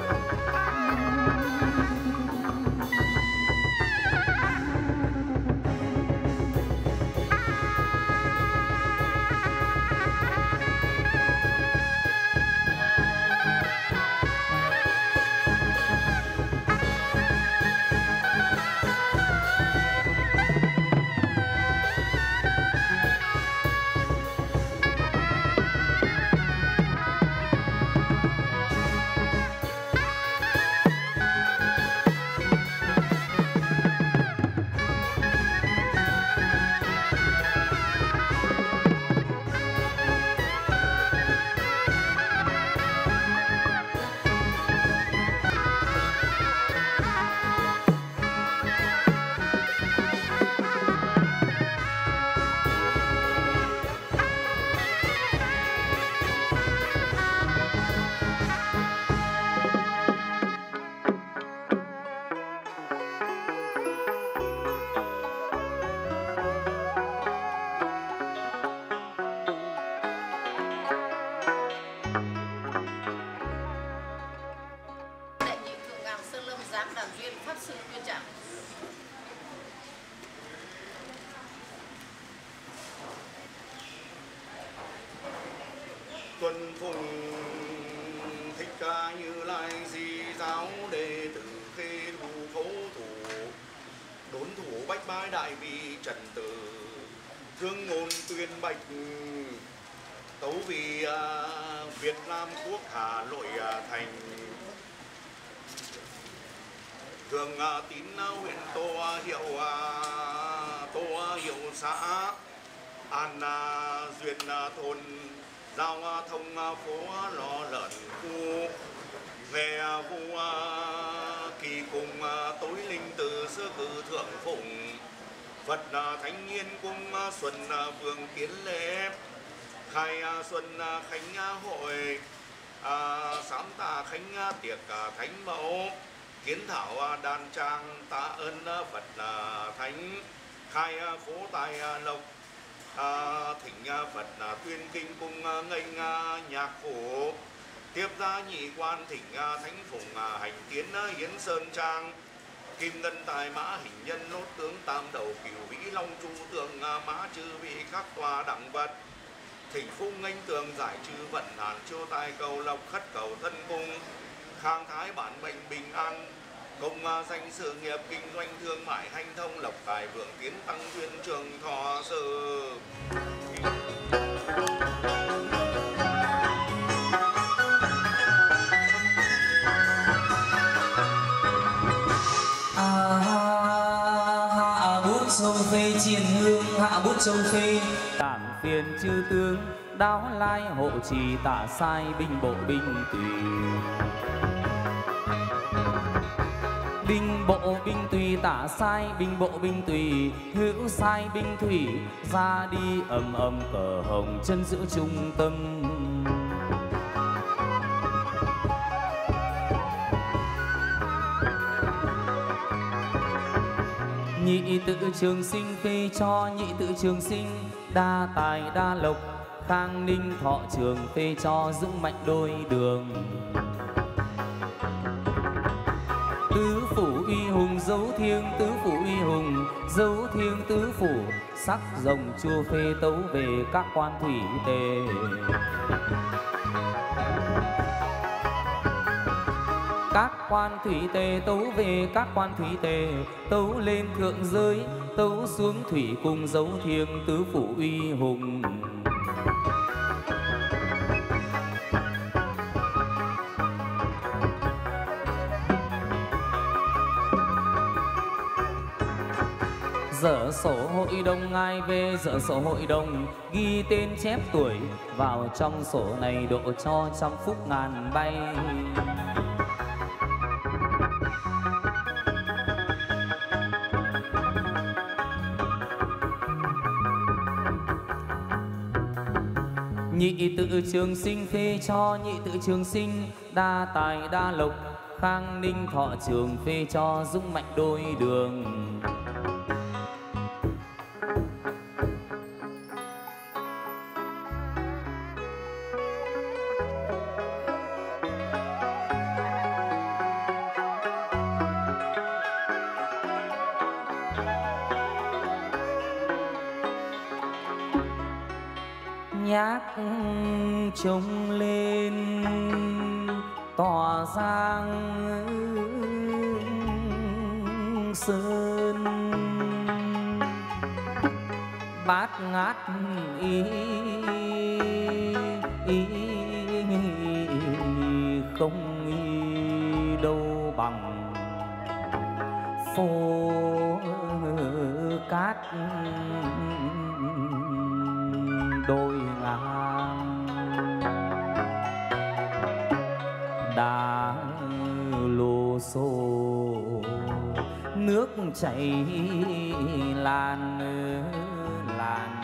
Tuân phùng thích ca Như Lai di giáo đệ tử khê thủ khấu thủ, đốn thủ bách bái đại bi trần tử, thương ngôn tuyên bạch tấu vì uh, Việt Nam quốc Hà Nội uh, thành. Thường uh, tín uh, huyện Tô uh, hiệu uh, Tô uh, hiệu xã An uh, Duyên uh, thôn giao uh, thông uh, phố uh, lò lợn khu về uh, vụ uh, kỳ cùng uh, tối linh từ xưa cử thượng phụng Phật uh, Thánh Nhiên cung uh, xuân uh, vương kiến lễ khai uh, xuân uh, khánh uh, hội à, sám ta khánh tiệc thánh mẫu, kiến thảo đàn trang tạ ơn Phật thánh, khai phố tài lộc, à, thỉnh Phật tuyên kinh cung nghênh nhạc phủ, tiếp gia nhị quan thỉnh thánh phụng hành tiến hiến sơn trang, kim ngân tài mã hình nhân nốt tướng tam đầu cửu vĩ long chu tượng mã chư vị các tòa đẳng vật, thỉnh phung nghênh tường giải trừ vận hàn chiêu tài cầu lộc khất cầu thân cung, khang thái bản mệnh bình an, công danh sự nghiệp kinh doanh thương mại hanh thông lộc tài vượng tiến tăng duyên trường thọ sự. Hạ bút châu phê triền hương, hạ bút châu phê tản phiền chư tướng, đáo lai hộ trì tả sai binh bộ binh tùy. Binh bộ binh tùy tả sai binh bộ binh tùy, hữu sai binh thủy ra đi ầm ầm cờ hồng chân giữ trung tâm. Nhị tự trường sinh phê cho nhị tự trường sinh, đa tài đa lộc khang ninh thọ trường phê cho dũng mạnh đôi đường. Tứ phủ uy hùng dấu thiêng, tứ phủ uy hùng dấu thiêng tứ phủ, sắc rồng chua phê tấu về các quan thủy tề. Các quan thủy tề tấu về các quan thủy tề, tấu lên thượng giới, tấu xuống thủy cùng dấu thiêng tứ phủ uy hùng. Dở sổ hội đồng ngài về dở sổ hội đồng, ghi tên chép tuổi vào trong sổ này độ cho trăm phúc ngàn bay. Nhị tự trường sinh phê cho nhị tự trường sinh, đa tài đa lộc khang ninh thọ trường phê cho dũng mạnh đôi đường. Nhạc trông lên tỏa giang sơn, bát ngát ý, ý không ý đâu bằng phố cát đôi ngang. Đá lô xô nước chảy lan lan,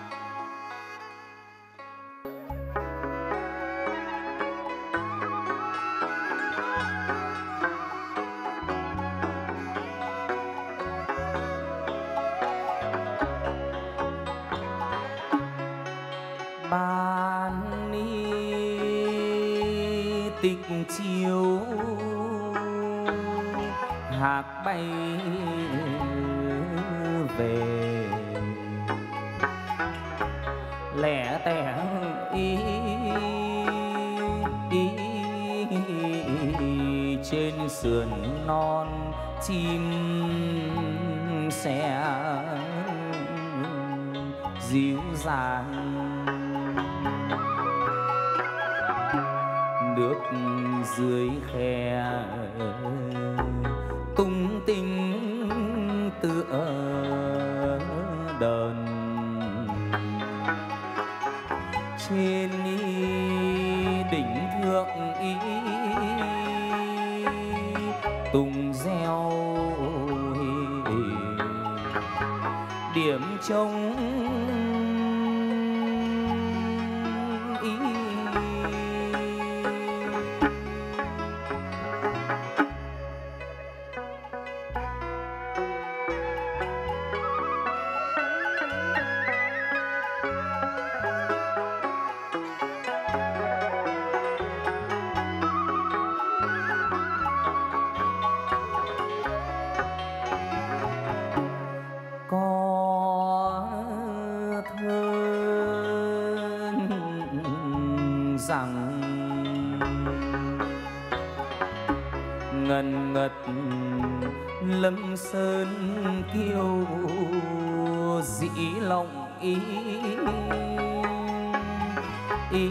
ban ni tịch chiều hạc bay về, lẻ tẻ ý, ý trên sườn non chim sẽ dịu dàng. Nước dưới khe tung tinh tựa đờn, trên đỉnh thượng ý tùng reo điểm trông ý. rằng ngần ngật lâm sơn kiêu dĩ lòng ý, ý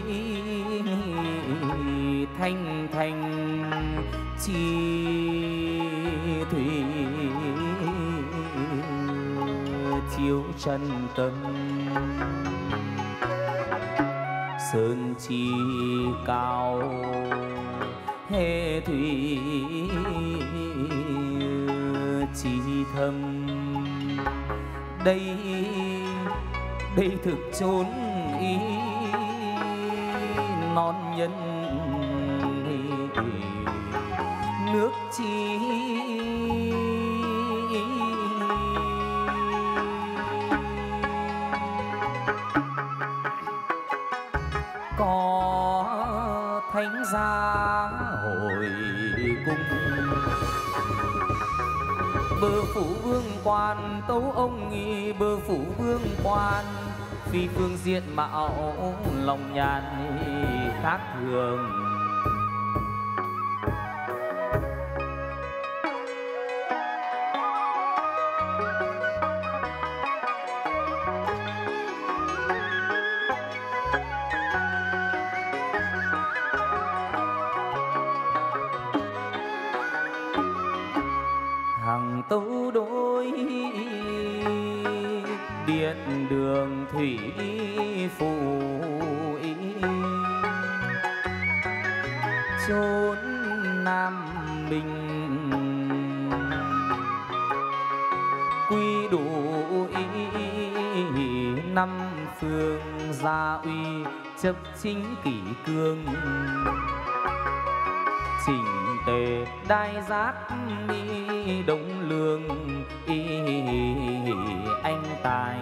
thanh thanh chi thủy chiếu chân tâm sơn chi cao hê thủy chi thâm. Đây đây thực chốn ý non nhân nước chi có thánh gia hồi cung bờ phủ vương quan tấu ông nghi bờ phủ vương quan phi phương diện mạo lòng nhàn khác thường. Hằng tấu đối điện đường thủy phụ ý chốn Nam Bình quy đủ ý năm phương gia uy chấp chính kỷ cương chỉnh tề đai giác mi đông lương y anh tài.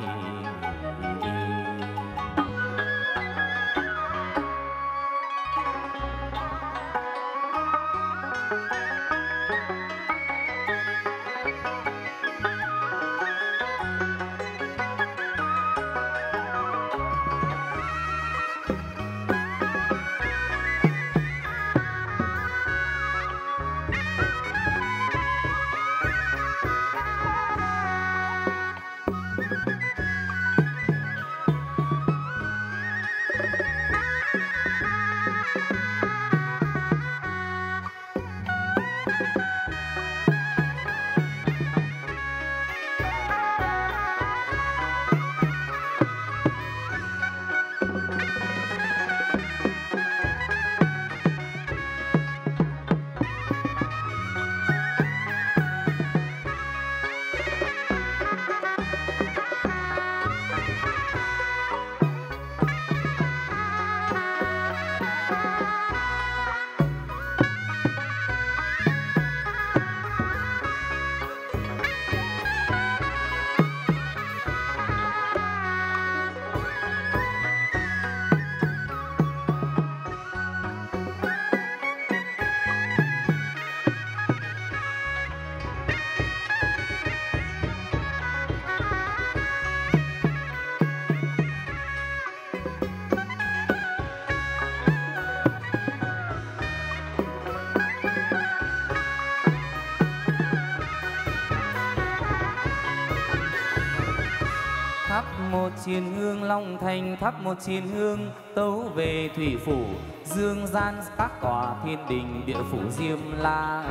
Một chiến hương Long Thành thắp một chiến hương tấu về thủy phủ dương gian các tòa thiên đình địa phủ Diêm La.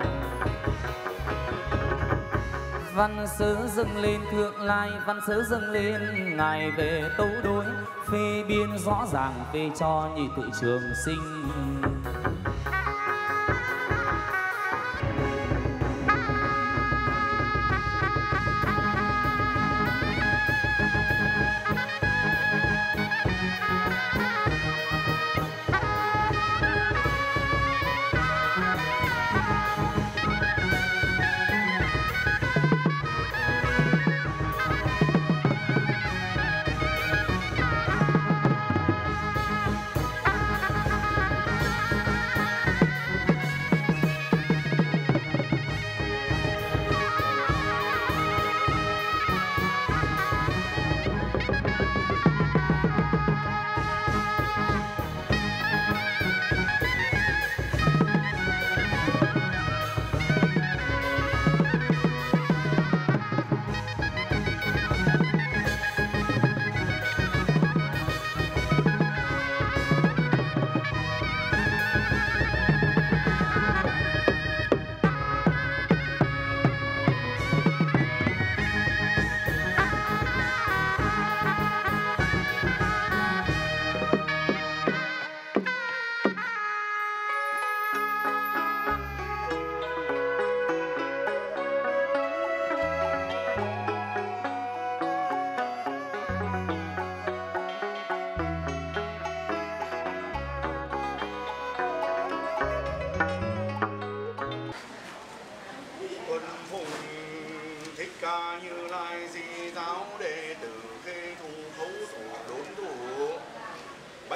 Văn sớ dâng lên thượng lai văn sớ dâng lên ngài về tấu đối phê biên rõ ràng về cho nhị tự trường sinh.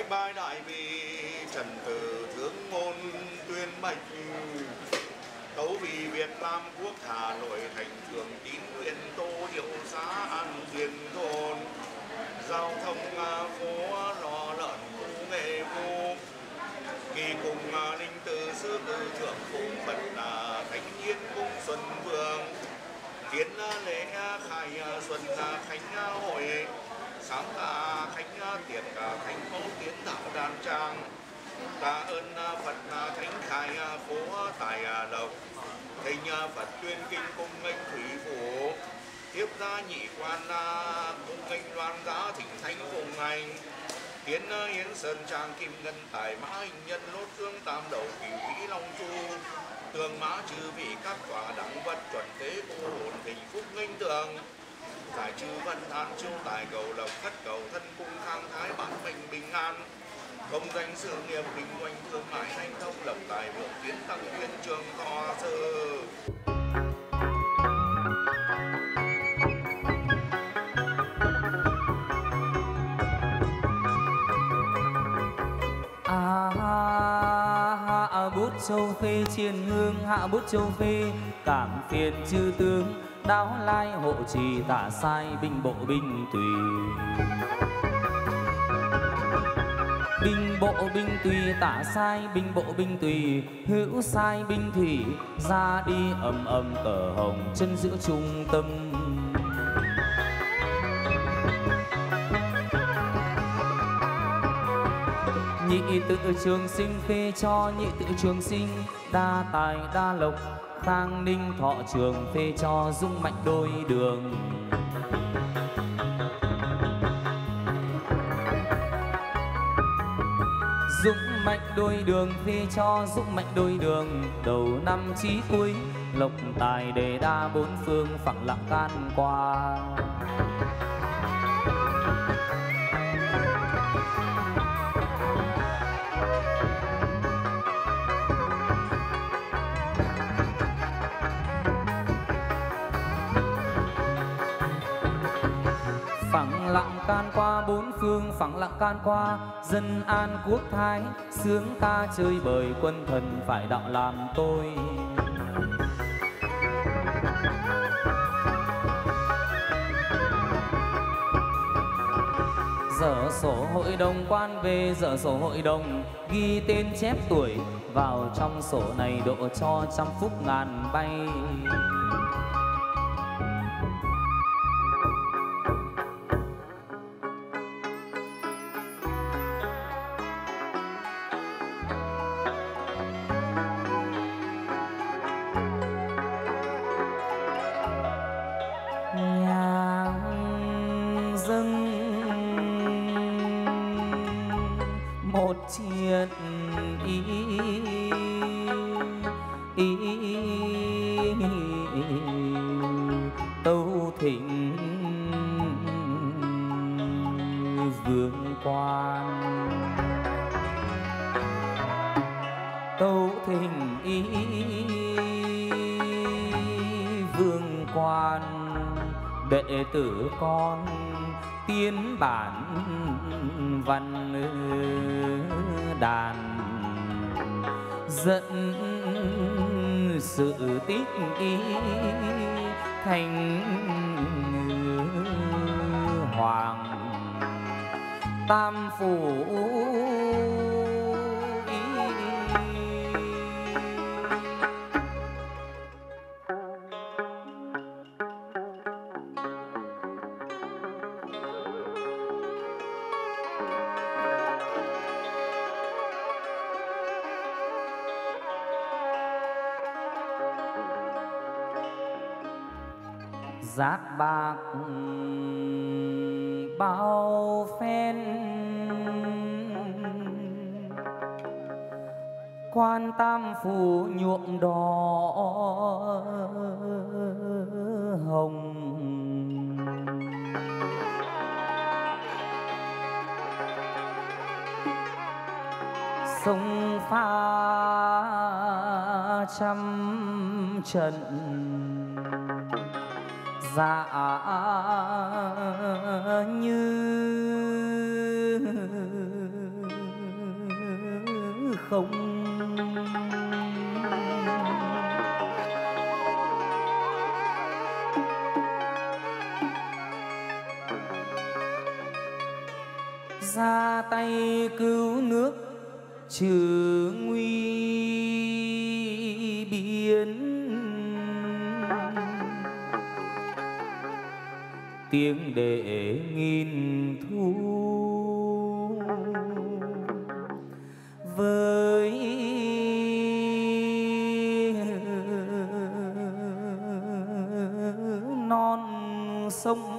bài đại vị trần tử tướng môn tuyên bạch tấu vì Việt Nam quốc Hà Nội thành thường tín huyện Tô Hiệu xã An Điền thôn giao thông phố lò lợn khu nghệ vu kỳ cùng linh từ sư tử thượng cùng phật là thánh nhiên cung xuân vương tiến lễ khai xuân khánh hội sáng cả khánh tiệc thánh mẫu tiến đạo đàn trang tạ ơn Phật thánh khai phố tài lộc thỉnh Phật tuyên kinh cung nghênh thủy phủ tiếp gia nhị quan cung nghênh loan giá thỉnh thánh cùng hành tiến yến sơn trang kim ngân tài mã hình nhân lốt dương tam đầu kỳ vĩ long chu tường mã trừ vị các quả đẳng vật chuẩn tế cô hồn thỉnh phúc nghênh tường giải trừ vân than chiêu tài cầu lộc khất cầu thân cung khang thái bản mệnh bình an công danh sự nghiệp bình oanh thương mại thanh thông lập tài vượng tiến tăng viên trường thọ sư. Hạ bút châu phê chiên hương hạ bút châu phê cảm phiền chư tướng đáo lai hộ trì tả sai binh bộ binh tùy binh bộ binh tùy tả sai binh bộ binh tùy hữu sai binh thủy ra đi ầm ầm cờ hồng chân giữa trung tâm nhị tự trường sinh phê cho nhị tự trường sinh đa tài đa lộc khang ninh thọ trường phê cho dung mạnh đôi đường dũng mạnh đôi đường phê cho dũng mạnh đôi đường đầu năm chí cuối lộc tài đề đa bốn phương phẳng lặng can qua phẳng lặng can qua bốn phương phẳng lặng can qua dân an quốc thái sướng ca chơi bời quân thần phải đạo làm tôi dở sổ hội đồng quan về dở sổ hội đồng ghi tên chép tuổi vào trong sổ này độ cho trăm phúc ngàn bay triệt ý, ý, ý tâu thịnh vương quan tâu thịnh ý vương quan đệ tử con tiến bản văn đàn dẫn sự tích ý thành hoàng tam phủ giác bạc bao phen quan tam phủ nhuộm đỏ hồng sông pha trăm trận dạ như không. Ra tay cứu nước trừ nguy biến, tiếng để nghìn thu với non sông.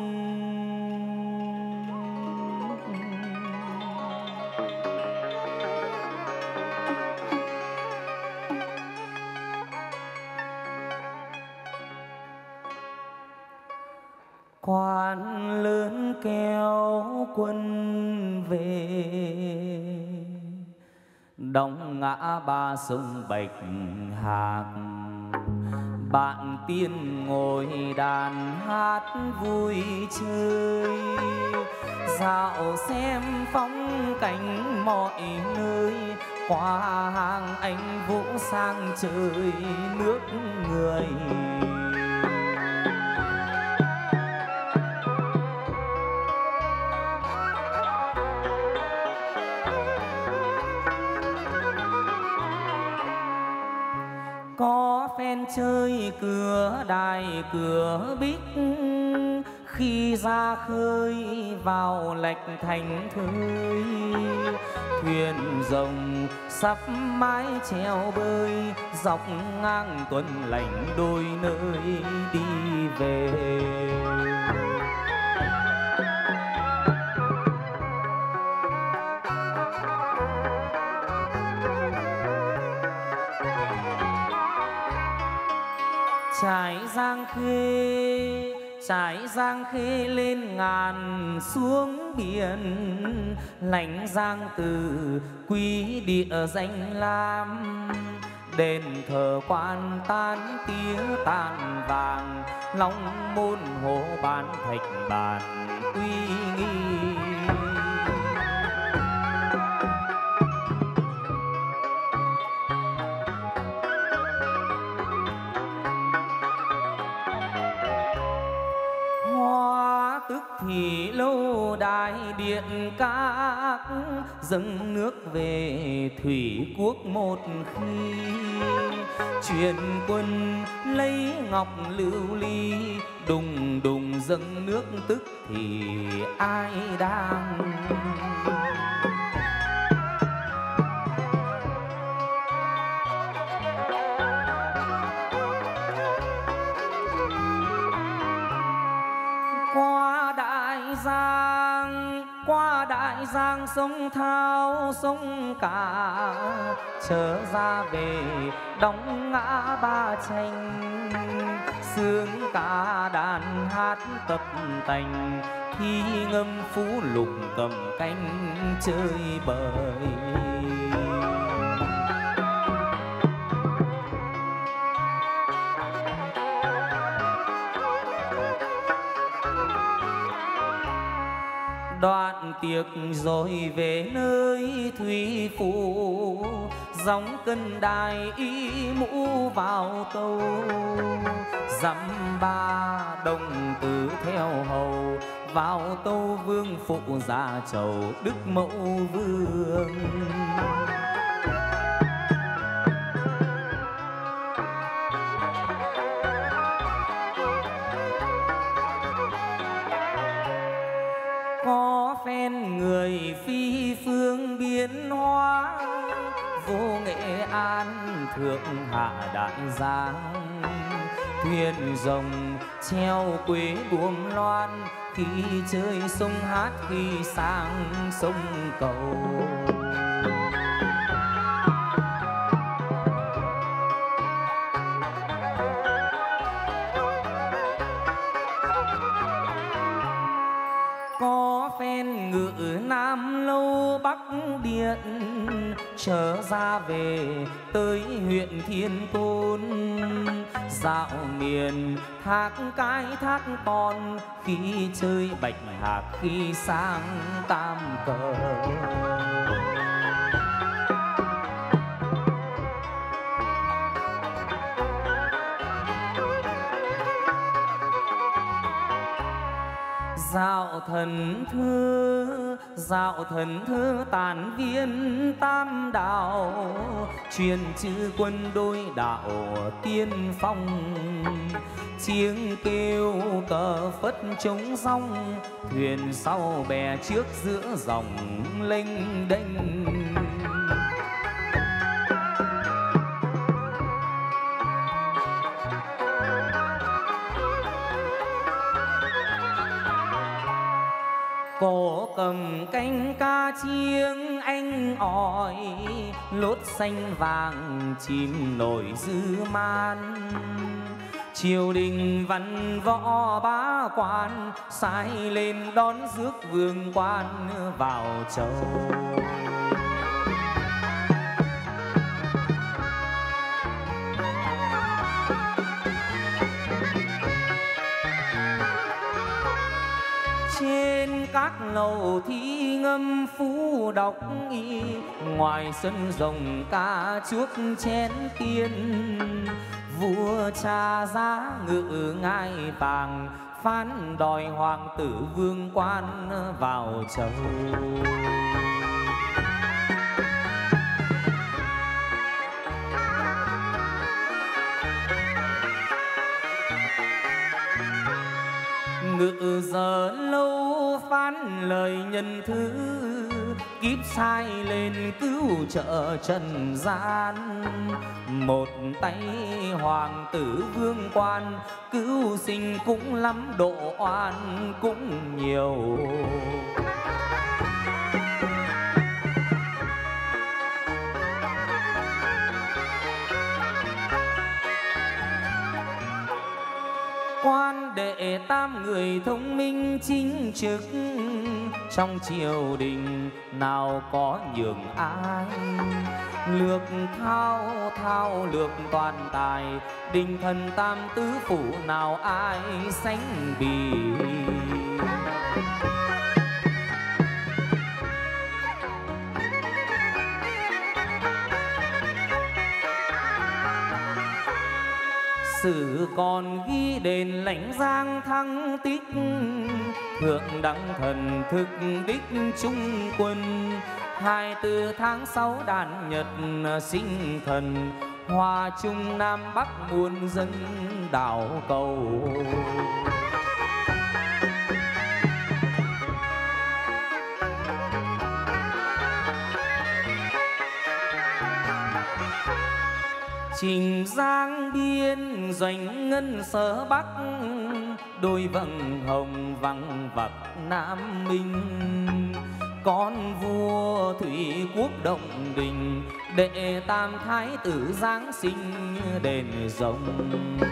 Quan lớn kéo quân về, đóng ngã ba sông Bạch Hạc. Bạn tiên ngồi đàn hát vui chơi, dạo xem phong cảnh mọi nơi. Qua hàng anh vũ sang trời nước người. Có phen chơi cửa đài cửa bích, khi ra khơi vào lạch thành thơi. Thuyền rồng sắp mái chèo bơi, dọc ngang tuần lành đôi nơi đi về. Trải Giang Khê, trải Giang Khê lên ngàn xuống biển. Lãnh Giang từ quý địa danh lam, đền thờ Quan tán tía tàn vàng. Long môn hồ bán thạch bàn uy nghi. Thì lâu đài điện các dâng nước về thủy quốc một khi. Truyền quân lấy ngọc lưu ly, đùng đùng dâng nước tức thì ai đang. Giang qua đại giang sông Thao sông Cả, trở ra về đóng ngã ba tranh. Sướng ca đàn hát tập tành, khi ngâm phú lục cầm canh chơi bời. Đoạn tiệc rồi về nơi thủy phủ, gióng cân đài y mũ vào tâu. Dăm ba đồng tử theo hầu, vào tâu vương phụ gia chầu đức mẫu vương. Có phen người phi phương biến hóa, vô Nghệ An thượng hạ đại giang. Thuyền rồng treo quế buồm loan, khi chơi sông hát khi sang sông cầu. Có phen ngự Nam Lâu Bắc Điện, trở ra về tới huyện Thiên Tôn. Dạo miền thác cái thác con, khi chơi Bạch Hạc khi sang Tam Cờ. Dạo thần thư, dạo thần thư tàn viên tam đạo, truyền chư quân đôi đạo tiên phong. Tiếng kêu cờ phất trống rong, thuyền sau bè trước giữa dòng lênh đênh. Cổ cầm canh ca chiêng anh ỏi, lốt xanh vàng chìm nổi dư man. Triều đình văn võ bá quan, sai lên đón rước vương quan vào châu. Trên các lầu thi ngâm phú đọc y, ngoài sân rồng ca chuốc chén tiên. Vua cha giá ngự ngai vàng, phán đòi hoàng tử vương quan vào châu. Ngự giờ lâu phán lời nhân thứ, kíp sai lên cứu trợ trần gian. Một tay hoàng tử vương quan, cứu sinh cũng lắm độ oan cũng nhiều. Quan đệ tam người thông minh chính trực, trong triều đình nào có nhường ai. Lược thao thao lược toàn tài, đình thần tam tứ phủ nào ai sánh bì. Sử còn ghi đền lãnh giang thăng tích, thượng đẳng thần thực đích trung quân. Hai tư tháng sáu đàn nhật sinh thần, hòa trung nam bắc muôn dân đảo cầu. Trình giang biên doanh ngân sở bắc, đôi vầng hồng vắng vặc nam minh. Con vua thủy quốc động đình, đệ tam thái tử giáng sinh đền rồng.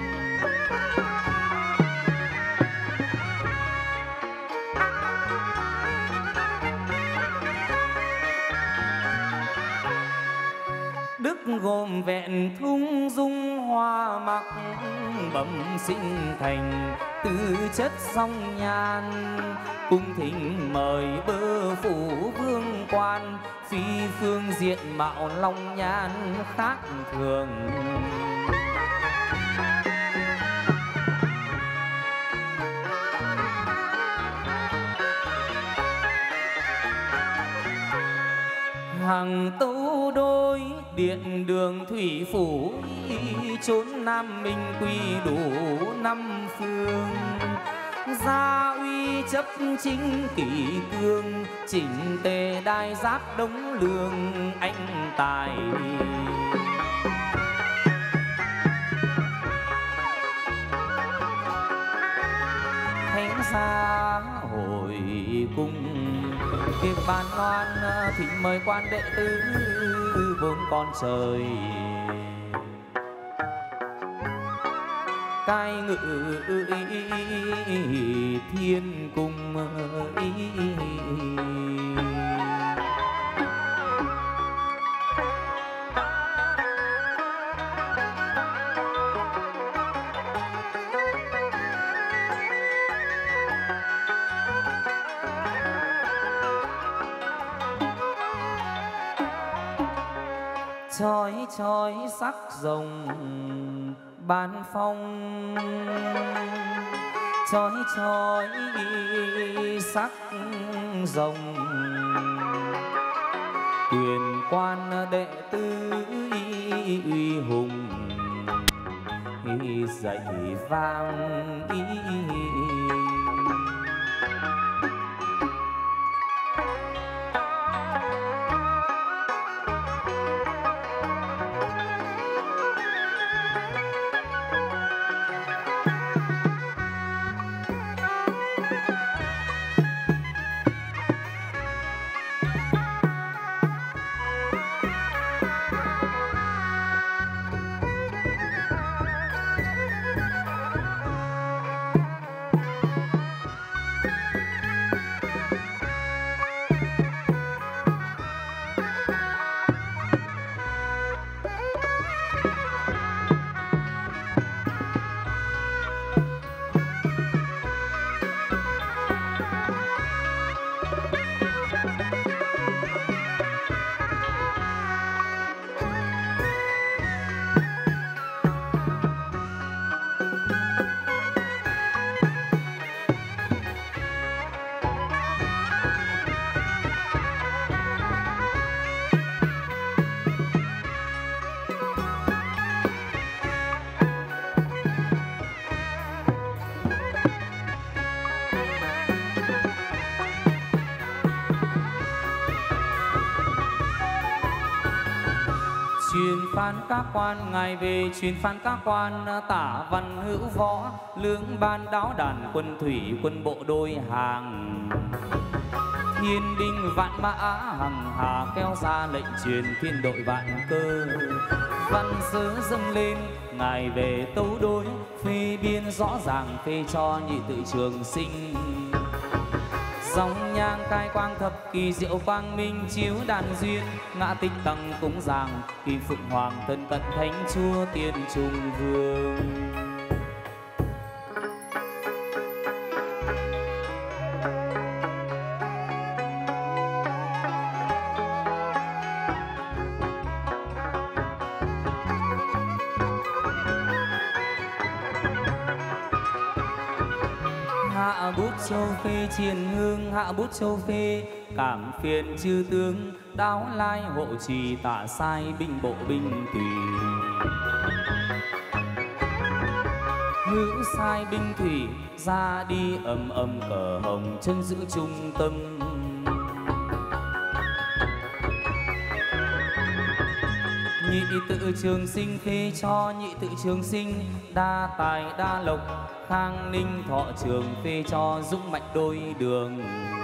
Đức gồm vẹn thung dung hoa mặc, bẩm sinh thành tư chất song nhan. Cung thỉnh mời bơ phủ vương quan, phi phương diện mạo long nhan khác thường. Hàng tấu đôi điện đường thủy phủ, chốn nam minh quy đủ năm phương. Gia uy chấp chính kỷ cương, chỉnh tề đai giáp đống lương anh tài. Thánh gia hội cung, việc bàn loan thỉnh mời quan đệ tử bốn con trời. Cai ngự thiên cung ý. Chói chói sắc rồng ban phong, chói chói sắc rồng, quyền quan đệ tử uy hùng dậy vang ý. Phan các quan ngài về truyền phan các quan, tả văn hữu võ lưỡng ban đáo đàn quân thủy quân bộ đôi hàng. Thiên đinh vạn mã hằng hà kéo ra lệnh truyền thiên đội vạn cơ. Văn sớ dâng lên ngài về tấu đối, phê biên rõ ràng phê cho nhị tự trường sinh. Dòng nhang cai quang thập kỳ diệu quang minh chiếu đàn duyên, ngã tích tăng cúng giàng kim phượng hoàng thân cận thánh chúa tiên trung vương. Hạ bút châu phê triền hương, hạ bút châu phê cảm phiền chư tướng, đáo lai hộ trì tả sai binh bộ binh tùy. Hữu sai binh thủy ra đi ầm ầm cờ hồng chân giữ trung tâm. Nhị tự trường sinh phê cho nhị tự trường sinh, đa tài đa lộc khang ninh thọ trường phê cho dũng mạnh đôi đường.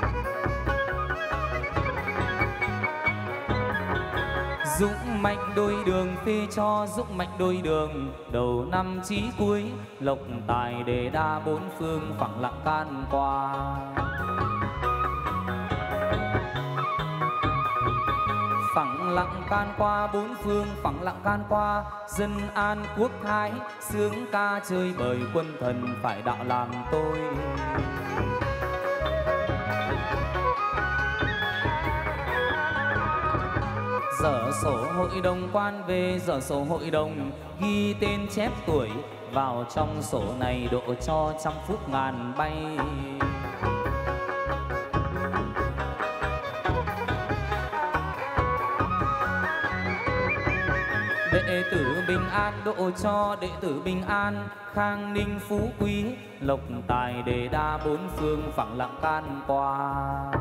Dũng mạnh đôi đường phê cho dũng mạnh đôi đường, đầu năm chí cuối lộc tài đề đa bốn phương phẳng lặng can qua. Phẳng lặng can qua bốn phương phẳng lặng can qua, dân an quốc thái sướng ca chơi bời quân thần phải đạo làm tôi. Dở sổ hội đồng quan về, dở sổ hội đồng ghi tên chép tuổi, vào trong sổ này độ cho trăm phút ngàn bay. Đệ tử bình an độ cho đệ tử bình an, khang ninh phú quý lộc tài đề đa bốn phương phẳng lặng can qua.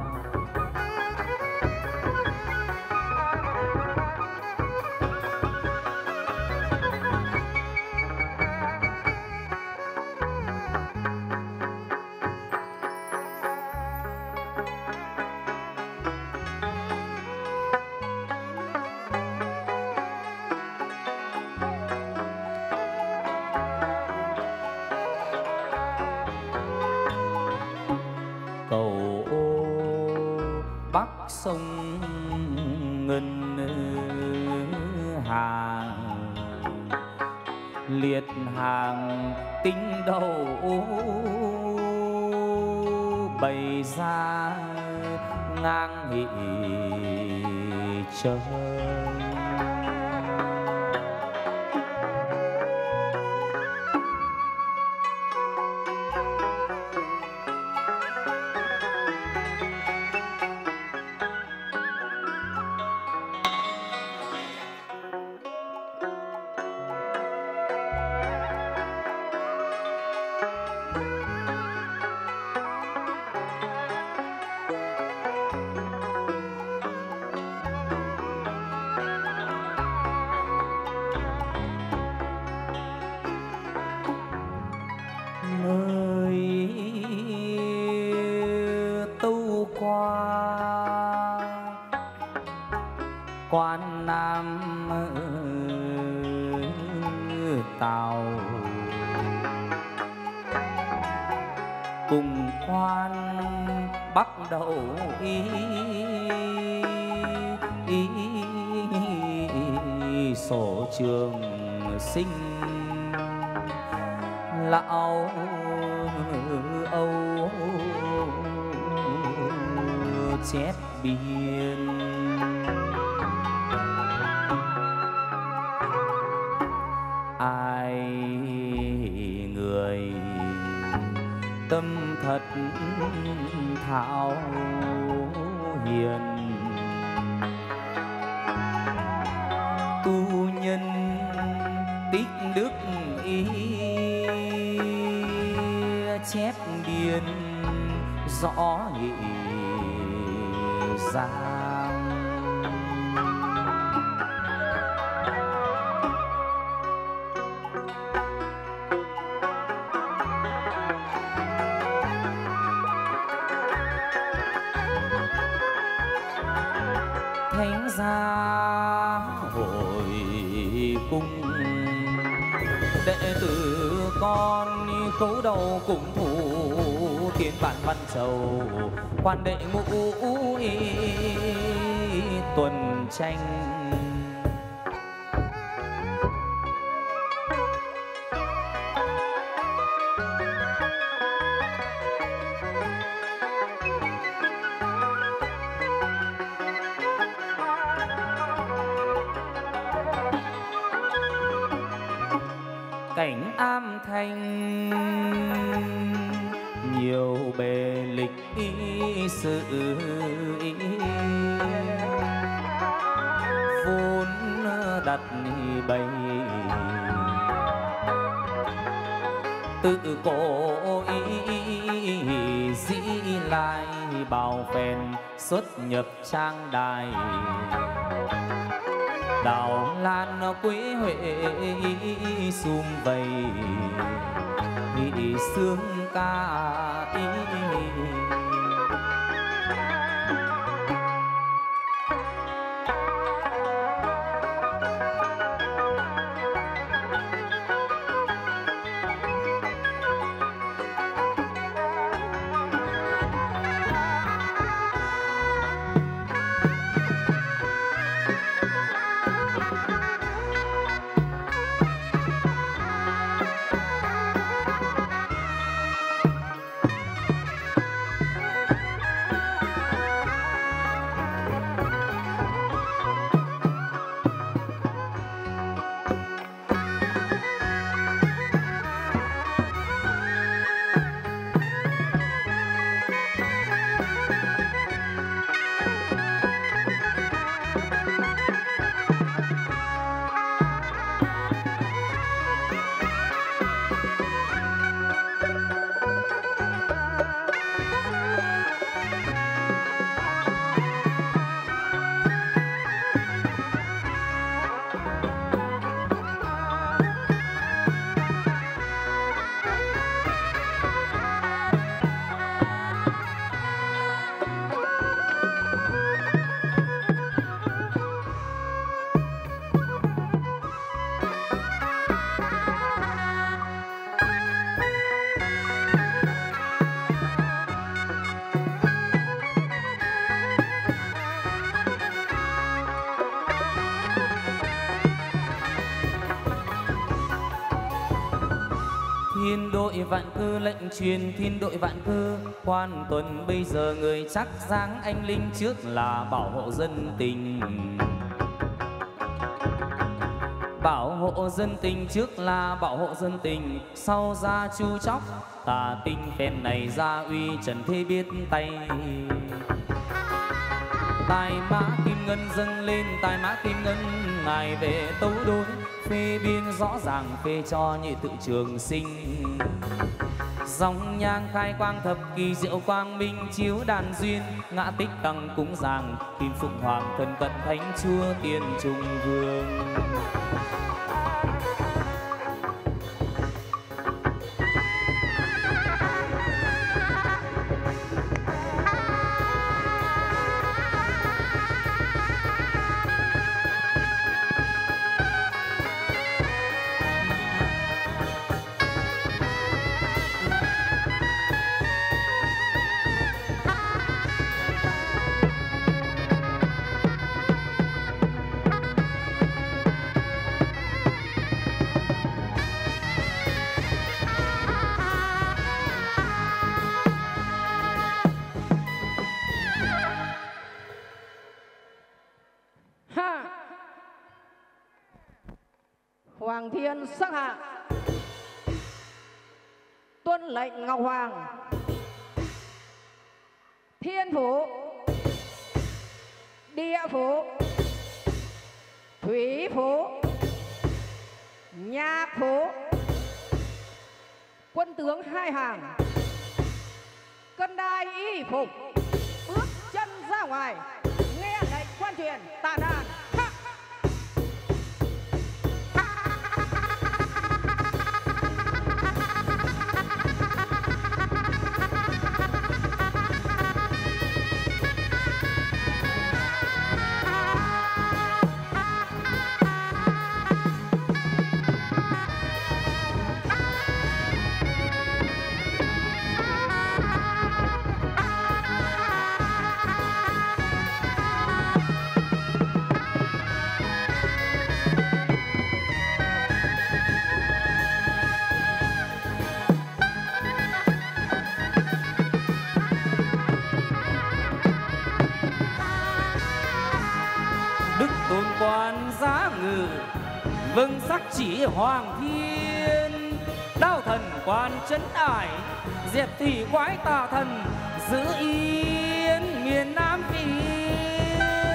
Cầu ô bắc sông ngân hàng, liệt hàng tinh đầu bày ra ngang nghị trời. qua Quan Nam Tàu cùng quan bắt đầu ý, ý, ý sổ trường sinh lão âu chép biên. Ai người tâm thật thảo hiền, tu nhân tích đức ý chép biên rõ nghị giang. Thánh gia hội cung đệ tử con khấu đầu cùng thủ tiến bản văn châu quan đệ ngũ tuần tranh. Cảnh am thanh nhiều bề lịch sự vốn đặt bày tự cổ ý dĩ lai bào phèn xuất nhập trang đài. Đào lan quế huệ sum vầy đi sướng ca ý. Thiên đội vạn cư lệnh truyền thiên đội vạn cư quan tuần bây giờ người chắc dáng anh linh trước là bảo hộ dân tình. Bảo hộ dân tình trước là bảo hộ dân tình, sau ra chu chóc tà tinh phen này ra uy trần thế biết tay. Tài mã kim ngân dâng lên tài mã kim ngân ngài về tấu đối phê biên rõ ràng phê cho nhị tự trường sinh. Dòng nhang khai quang thập kỳ diệu quang minh chiếu đàn duyên ngã tích tăng cúng giàng kim phụng hoàng thần cận thánh chúa tiên trung vương. Hoàng thiên sắc hạ, tuân lệnh Ngọc Hoàng. Thiên phủ, địa phủ, thủy phủ, nhạc phủ, quân tướng hai hàng, cân đai y phục, bước chân ra ngoài, nghe lệnh quan truyền tạ đàn. Quan giá ngự vâng sắc chỉ hoàng thiên, đao thần quan trấn ải diệt thủy quái tà thần, giữ yên miền Nam Việt.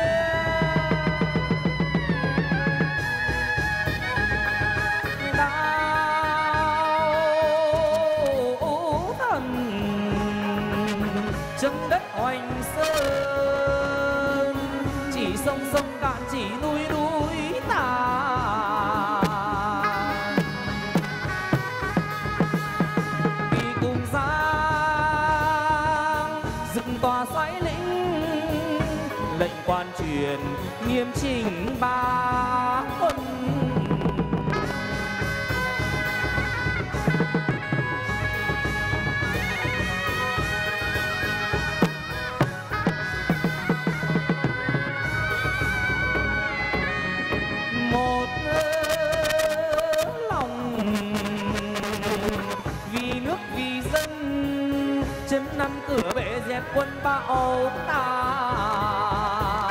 Đao thần chấm đất hoành sơn, chỉ sông sông cạn chỉ núi núi tàn. Vì cùng giang dựng tòa xoáy lĩnh, lệnh quan truyền nghiêm chỉnh ba quân. Chân năm cửa bể dẹp quân bão tàn,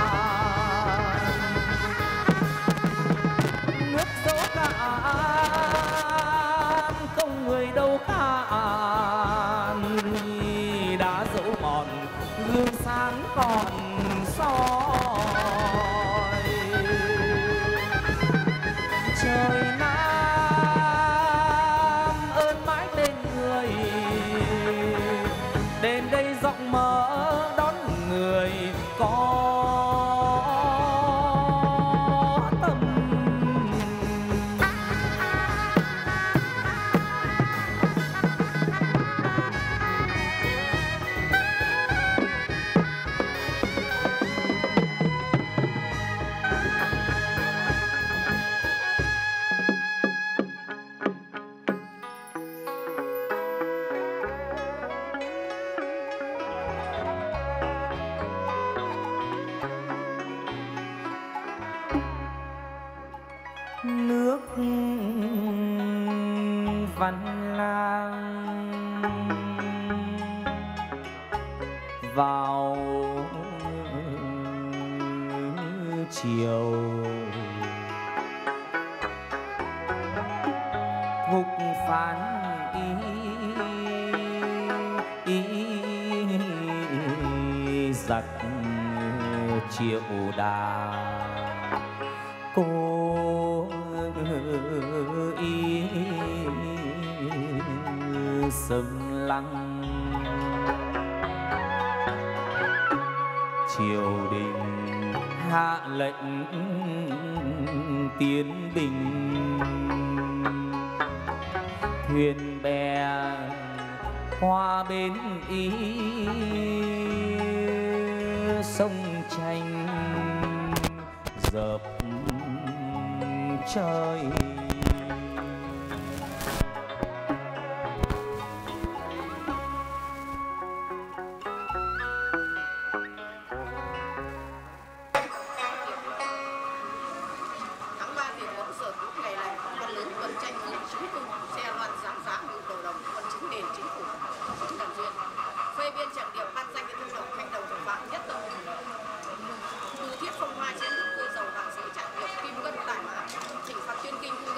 nước dỗ cạn không người đâu cạn, đã dẫu mòn gương sáng còn soi. Trời Nam ơn mãi tên người, đến đây rộng mở đón người có tâm. Nước Văn Lang vào chiều, thục phán ý, ý giặc triệu đà. Cô ý sầm lăng, triều đình hạ lệnh tiến binh, thuyền bè qua bến ý sông tranh dợp trời. Tháng ba thì vẫn sở hữu ngày này quan lớn tuần tranh cướp chúng cung, xe loạn giám giá ngự đầu đồng, quân chính đền chính phủ, chính đàn duyên, phê biên trận điệu ban danh cái thương đồng thanh đồng thủ phạm nhất tâm, từ thiết phong hoa trên nước tươi dầu vàng sĩ trạng điệp kim ngân đại mã, chỉnh phạt tuyên kinh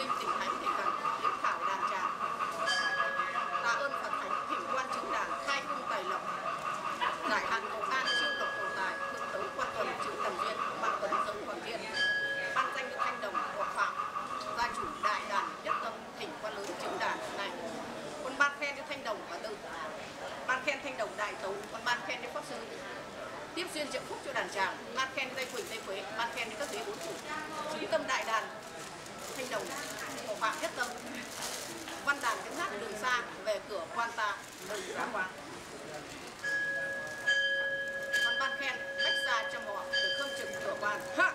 tiếp duyên trợ phúc cho đàn tràng, ban khen Tây Quỳnh Tây Quế, ban khen đến các đế bốn chủ, chính tâm đại đàn Thanh Đồng, hộ phạm nhất tâm, văn đàn tiếng hát đường xa về cửa quan ta đừng giá quán. Văn ban khen bách gia trong họ từ khâm trực cửa quan. Ha!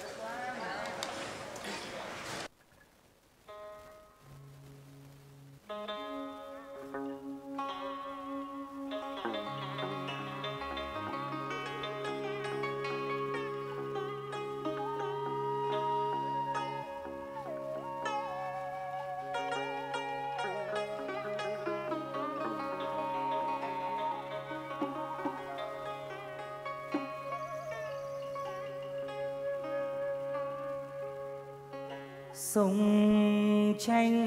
Sông tranh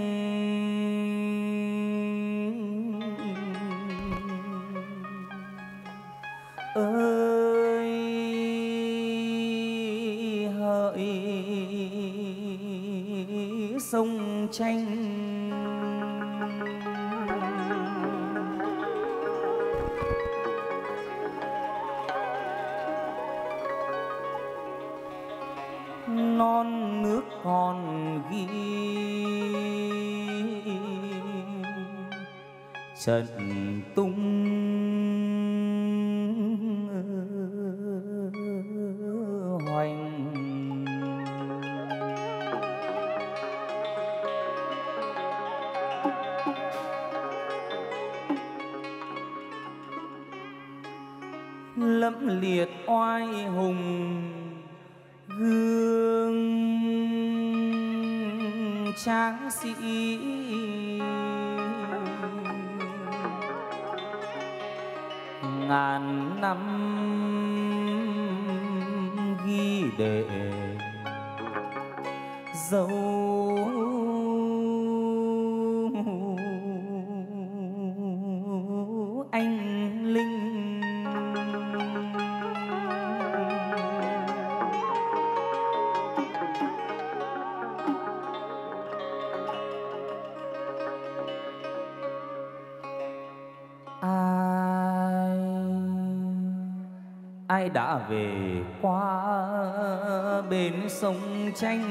ơi hỡi sông tranh, non nước còn ghi trận tung hoành. Lẫm liệt oai hùng gương tráng sĩ, ngàn năm ghi để dấu anh linh. Ai đã về qua bên sông tranh,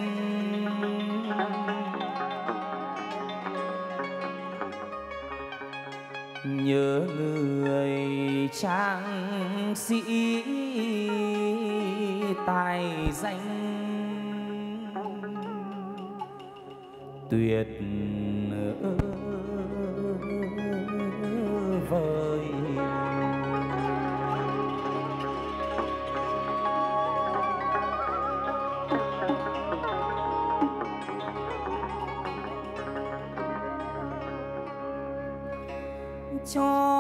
nhớ người trang sĩ tài danh tuyệt vời. Cho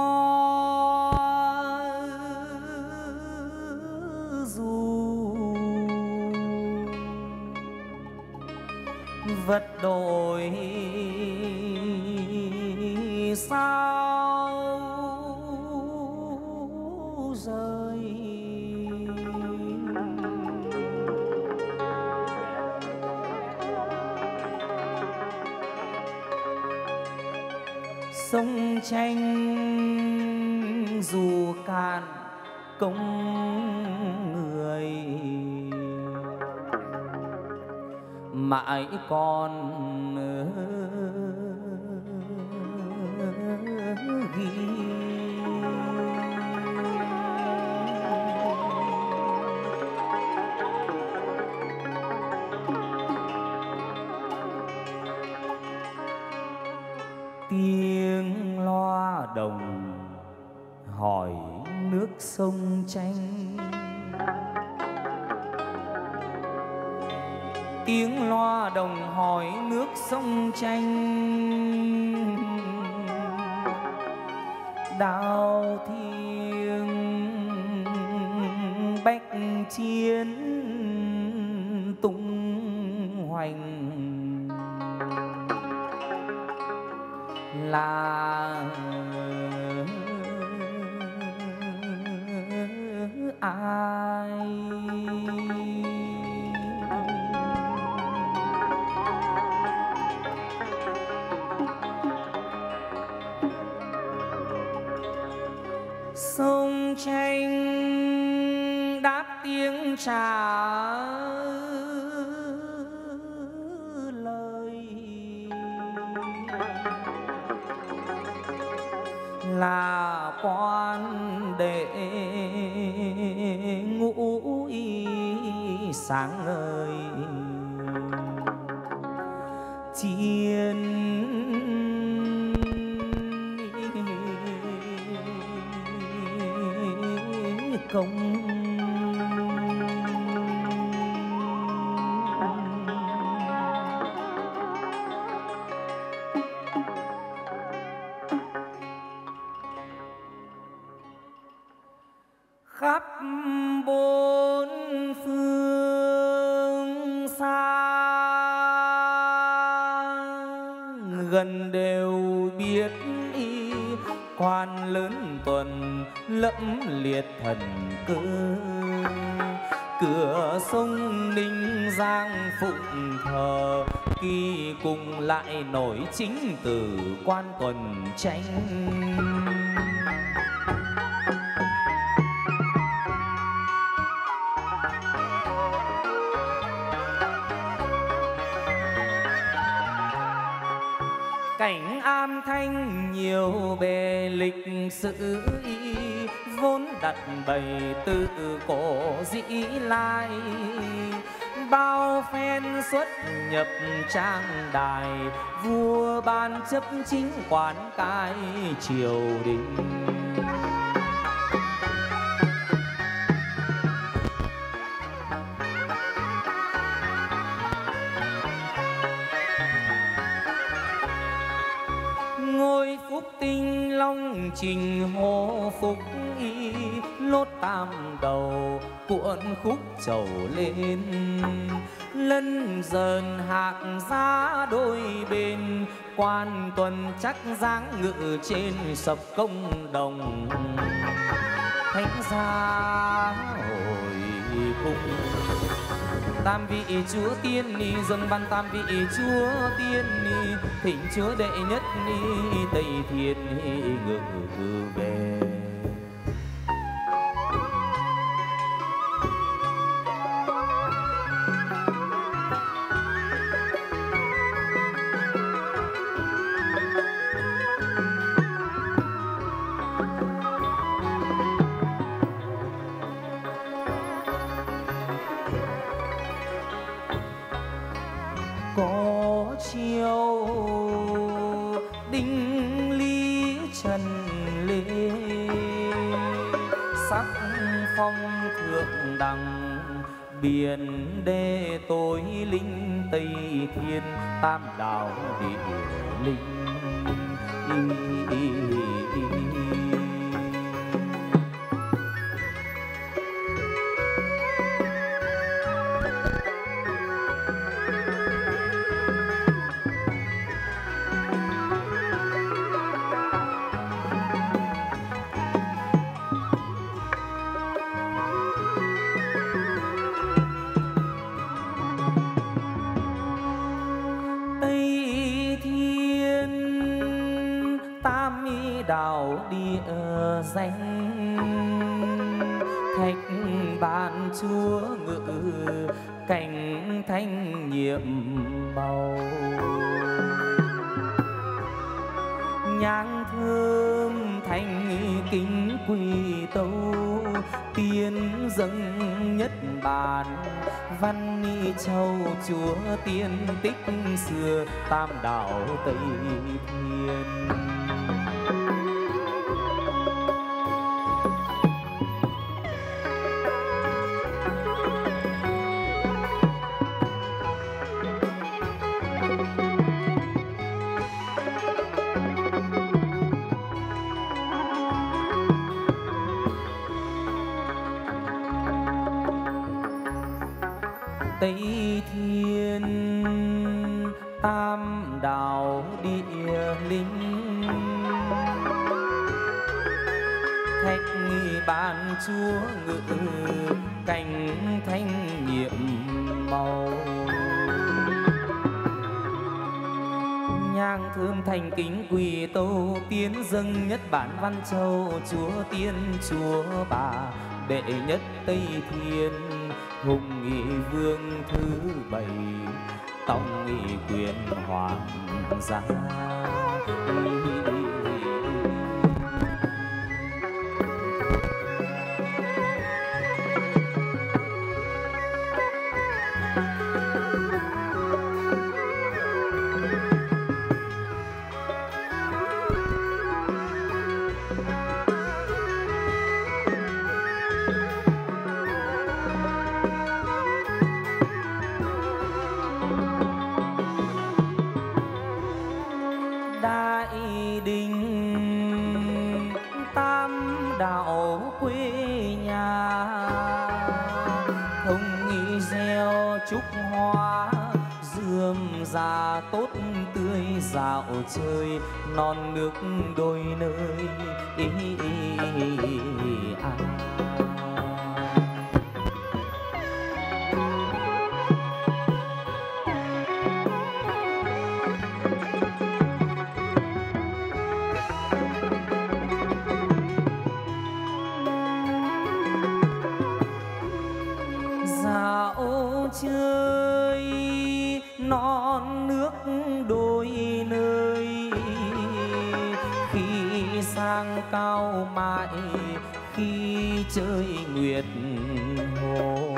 dù vật đổi sao rời, sông tranh dù cạn công người mãi còn ghi. Tiếng loa đồng hỏi nước sông tranh, tiếng loa đồng hỏi nước sông tranh, đào thiêng bách chiến tung hoành, là ai? Sông tranh tiếng trả lời là quan đệ ngũ y sáng ngời chiến công khắp bốn phương xa gần đều biết y quan lớn tuần lẫm liệt thần cơ cửa sông Ninh Giang phụng thờ kỳ cùng lại nổi chính từ quan tuần tranh cảnh am thanh nhiều bề lịch sử y vốn đặt bày từ cổ dĩ lai bao phen xuất nhập trang đài vua ban chấp chính quản cai triều đình ngôi phúc tinh long trình hô phúc y lốt tam đầu cuộn khúc trầu lên lân dần hạc giá đôi bên quan tuần chắc dáng ngự trên sập công đồng thánh gia hồi cung tam vị chúa tiên ni dâng văn tam vị chúa tiên ni thỉnh chúa đệ nhất ni tây thiên ni ngự về có chiêu đinh lý trần lê sắc phong thượng đẳng biển đê tối linh tây thiên tam đảo địa linh y, y, y, y. Đảo địa danh thạch ban chúa ngự cảnh thanh nhiệm màu nhang thơm thanh kính quỳ tâu tiên dâng nhất bàn văn ni châu chúa tiên tích xưa tam đảo tây thiên Tây thiên tam đảo địa linh thạch ban chúa ngự cảnh thanh nhiệm màu nhang thơm thành kính quỳ tâu tiến dâng nhất bản văn châu chúa tiên chúa bà đệ nhất Tây Thiên, hùng nghị vương thứ bảy, tông nghị quyền hoàng gia. Dạo chơi non nước đôi nơi ý, ý, ý, ý, à. Dạo chơi non nước đôi nơi, khi sang cao mãi khi chơi nguyệt hồ.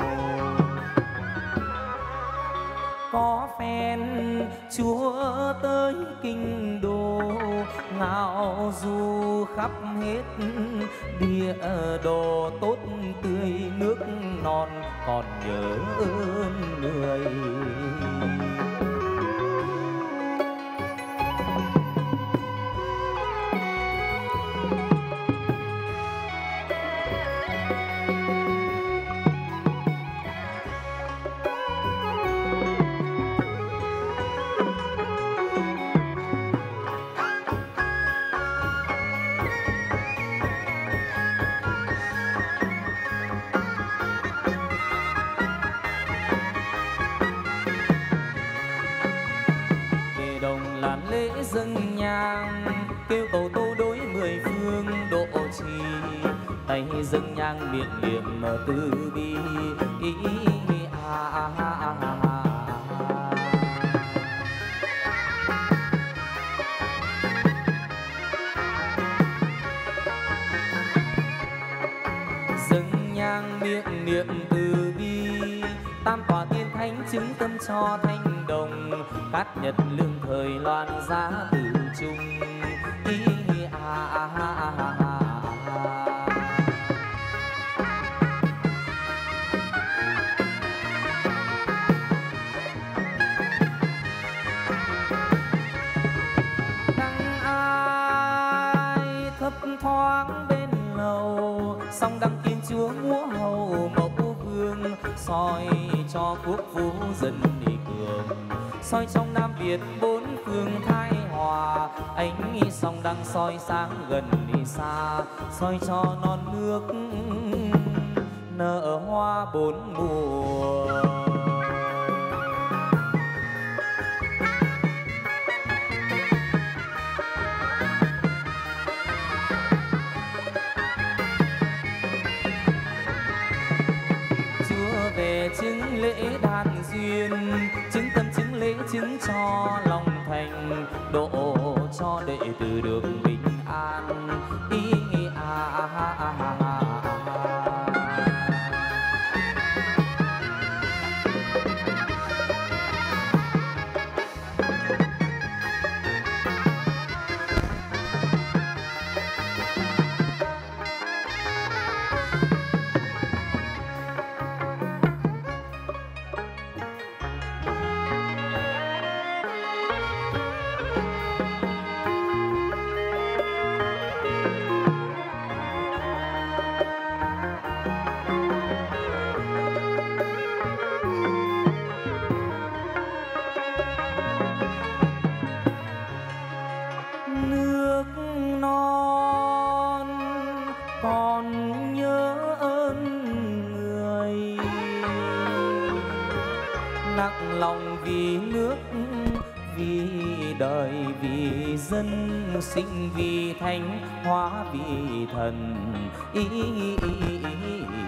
Có phen chúa tới kinh đô, ngạo du khắp hết địa đồ tốt tươi, nước non còn nhớ ơn người. Dâng nhang kêu cầu tô đối mười phương độ trì, tay dâng nhang miệng niệm từ bi ý, à, à, à, à, à. Dâng nhang miệng niệm từ bi, tam tòa tiên thánh chứng tâm cho thanh đồng, cát nhật lương thời loan giá từ chung ý, à, à, à, à, à. Đăng ai thấp thoáng bên lầu, song đăng kim chúa múa hầu mẫu vương, soi cho quốc vũ dân đi cường, soi trong Nam Việt bốn phương thái hòa, ánh song đăng soi sáng gần đi xa, soi cho non nước nở hoa bốn mùa. Chúa về chứng lễ đàn duyên, chứng tâm chứng lễ chứng cho lòng thành, độ cho đệ tử được bình an ý, à, à, à, à, à, à. nặng lòng vì nước, vì đời, vì dân, sinh vì thánh, hóa vì thần. Ý, ý, ý, ý.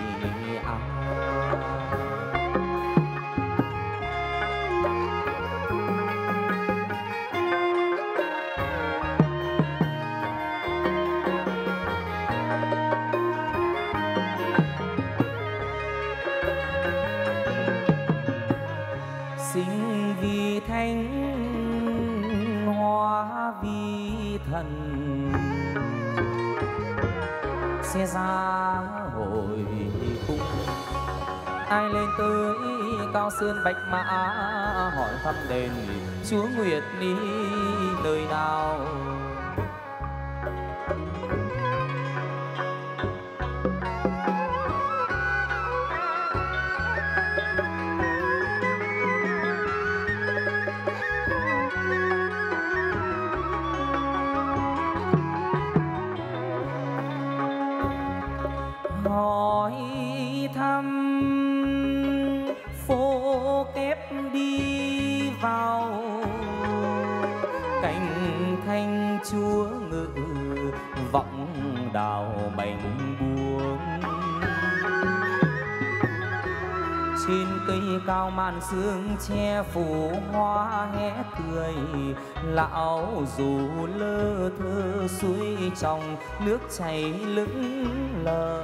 đổi cung. Ai lên tới cao sơn bạch mã hỏi thăm đền chúa Nguyệt đi nơi nào. Hỏi thăm phố kép đi vào cành thanh chúa ngự vọng đào mảnh buông. Trên cây cao màn sương che phủ hoa hé cười, lão dù lơ thơ suối trong nước chảy lững lờ.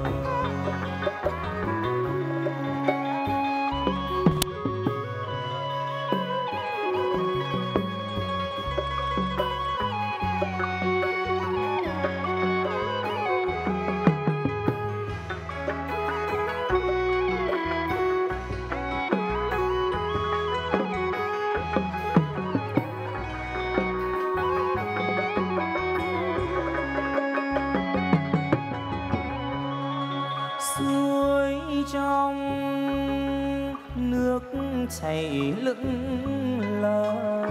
Chảy lững lờ,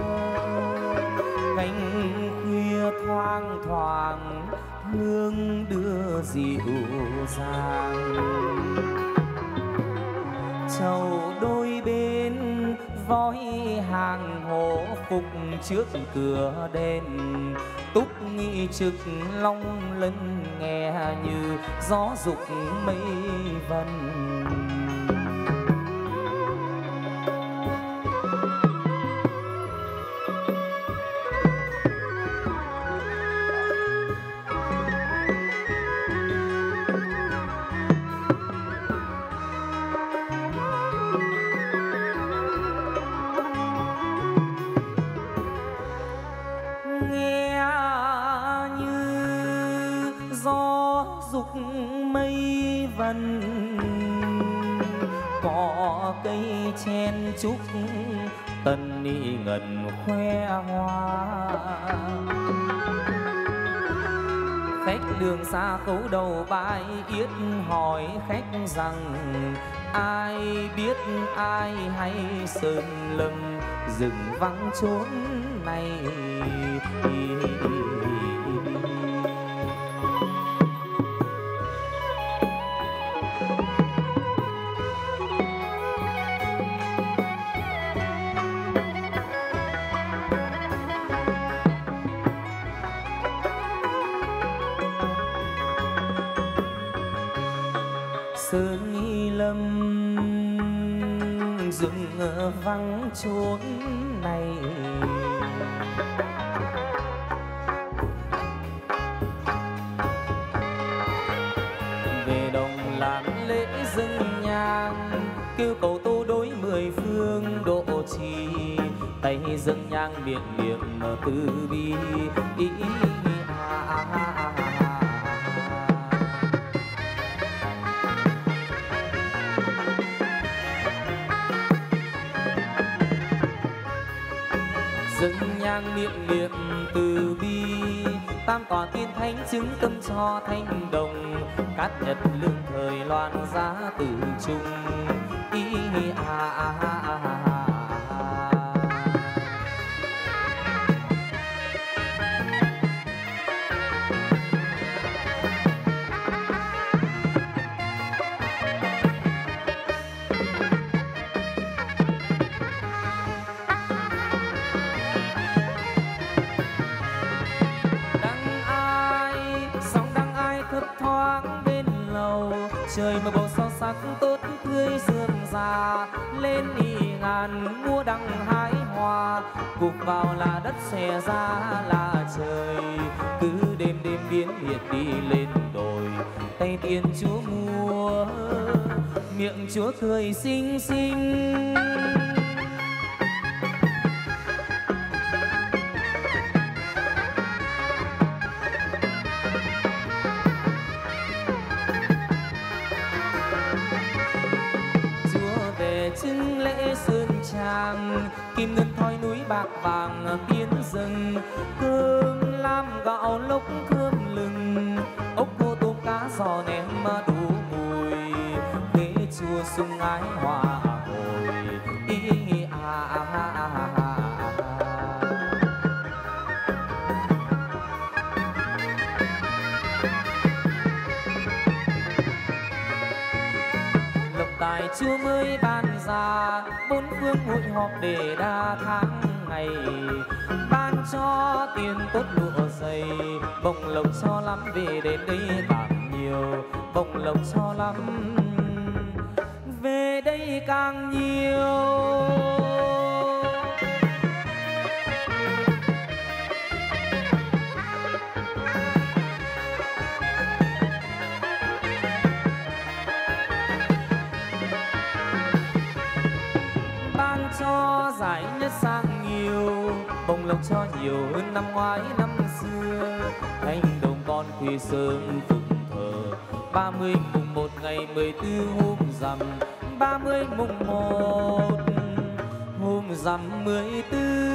cánh khuya thoang thoảng hương đưa dịu dàng. Chầu đôi bên vói hàng hồ phục trước cửa đền, túc nghị trực long lân nghe như gió dục mây vần. Có cây chen trúc tân nị ngần khoe hoa, khách đường xa khấu đầu bãi yết hỏi khách rằng ai biết ai hay sơn lâm rừng vắng chốn này. Sơn nghi lâm rừng vắng chốn này, về đồng làm lễ dâng nhang kêu cầu tô đối mười phương độ trì, tay dâng nhang miệng niệm từ bi ý à, à, à, à. Dâng nhang miệng niệm từ bi, tam tòa tiên thánh chứng tâm cho thanh đồng, cát nhật lương thời loan giá từ trung ý à, à, à, à, à. Trời mà bầu sao sắc tốt tươi rượm rà, lên đi ngàn mua đăng hái hoa, cục vào là đất xòe ra là trời. Cứ đêm đêm biến hiện đi lên đồi, tay tiền chúa mua miệng chúa cười xinh xinh. trưng lễ sơn tràng, kim ngân thoi núi bạc vàng tiến dâng, cơm lam gạo lốc thơm lừng, ốc khô tôm cá giò ném đủ mùi, ghế chùa sung ái hòa hồi ý à à à à à. Tài chúa mới ban ra, bốn phương hội họp để đa tháng ngày, ban cho tiền tốt lụa dày, bồng lộc cho lắm về đến đây càng nhiều, bồng lộc cho lắm về đây càng nhiều. Cho giải nhất sang nhiều, bồng lộc cho nhiều hơn năm ngoái năm xưa, thanh đồng con khuya sớm phụng thờ, ba mươi mùng một ngày mười tư hôm rằm, ba mươi mùng một hôm rằm mười tư.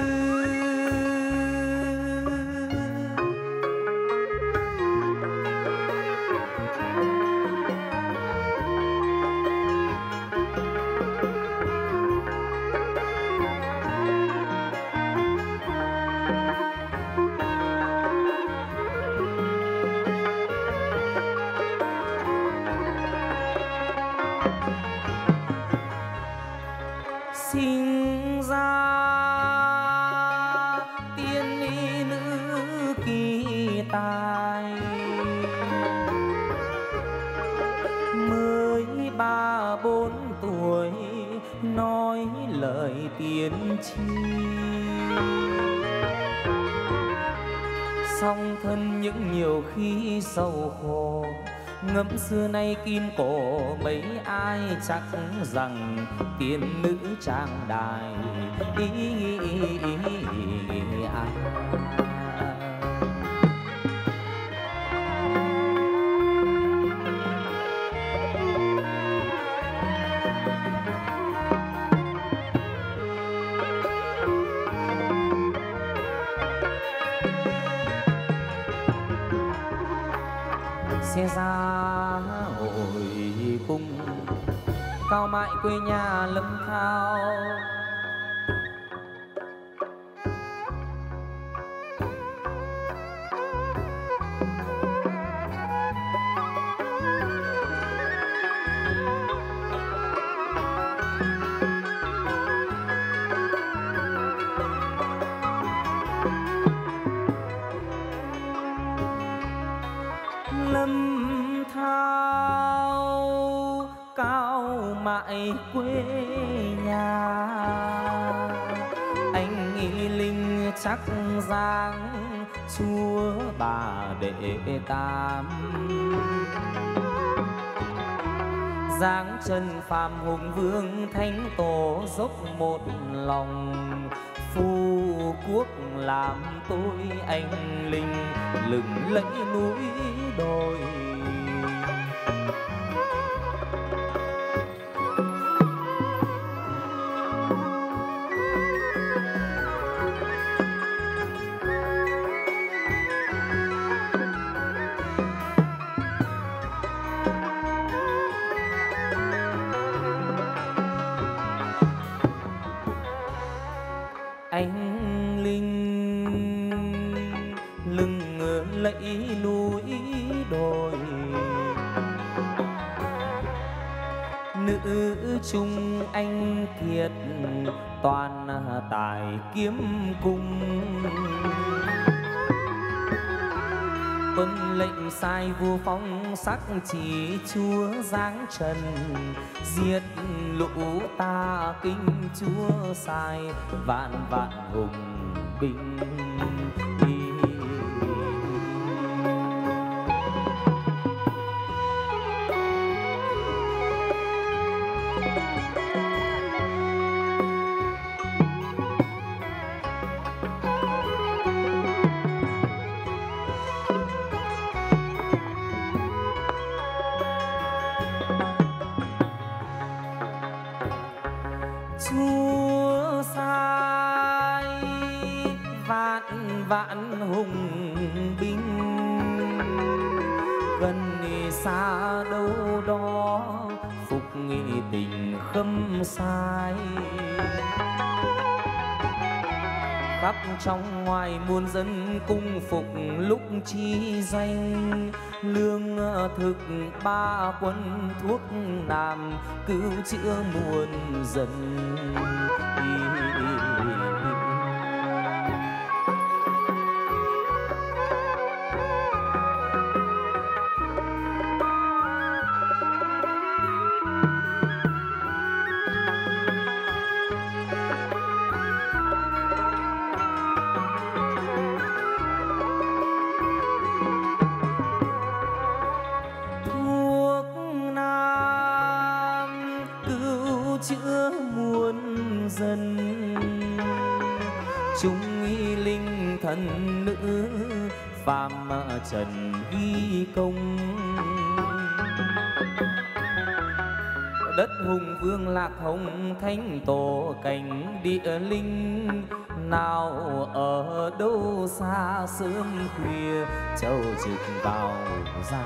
Sinh ra tiên ni nữ kỳ tài, mới ba bốn tuổi nói lời tiên tri, song thân những nhiều khi sầu khổ, ngẫm xưa nay kim cổ mấy ai chắc rằng tiên nữ trang đài ý, ý, ý, ý, ý, à. Xe ra hội cung cao mại quê nhà Lâm Thao, Lâm Thao cao mại quê nhà, anh nghĩ linh chắc dáng chúa bà đệ tam, dáng chân phàm hùng vương thánh tổ dốc một lòng, phu quốc làm tôi anh linh lừng lẫy núi đồi. Anh linh lưng lẫy núi đồi, nữ trung anh kiệt toàn tài kiếm cung, tuân lệnh sai vua phong sắc chỉ chúa giáng trần, giết lũ ta kinh chúa sai vạn vạn hùng binh. Chúa sai vạn vạn hùng binh, gần xa đâu đó phục nghị tình khâm sai. Khắp trong ngoài muôn dân cung phục lúc chi danh, lương thực ba quân thuốc nam cứu chữa muôn dân. Chúng y linh thần nữ phàm trần ghi công, đất hùng vương lạc hồng thánh tổ cảnh địa linh. Nào ở đâu xa sớm khuya châu trực vào ra,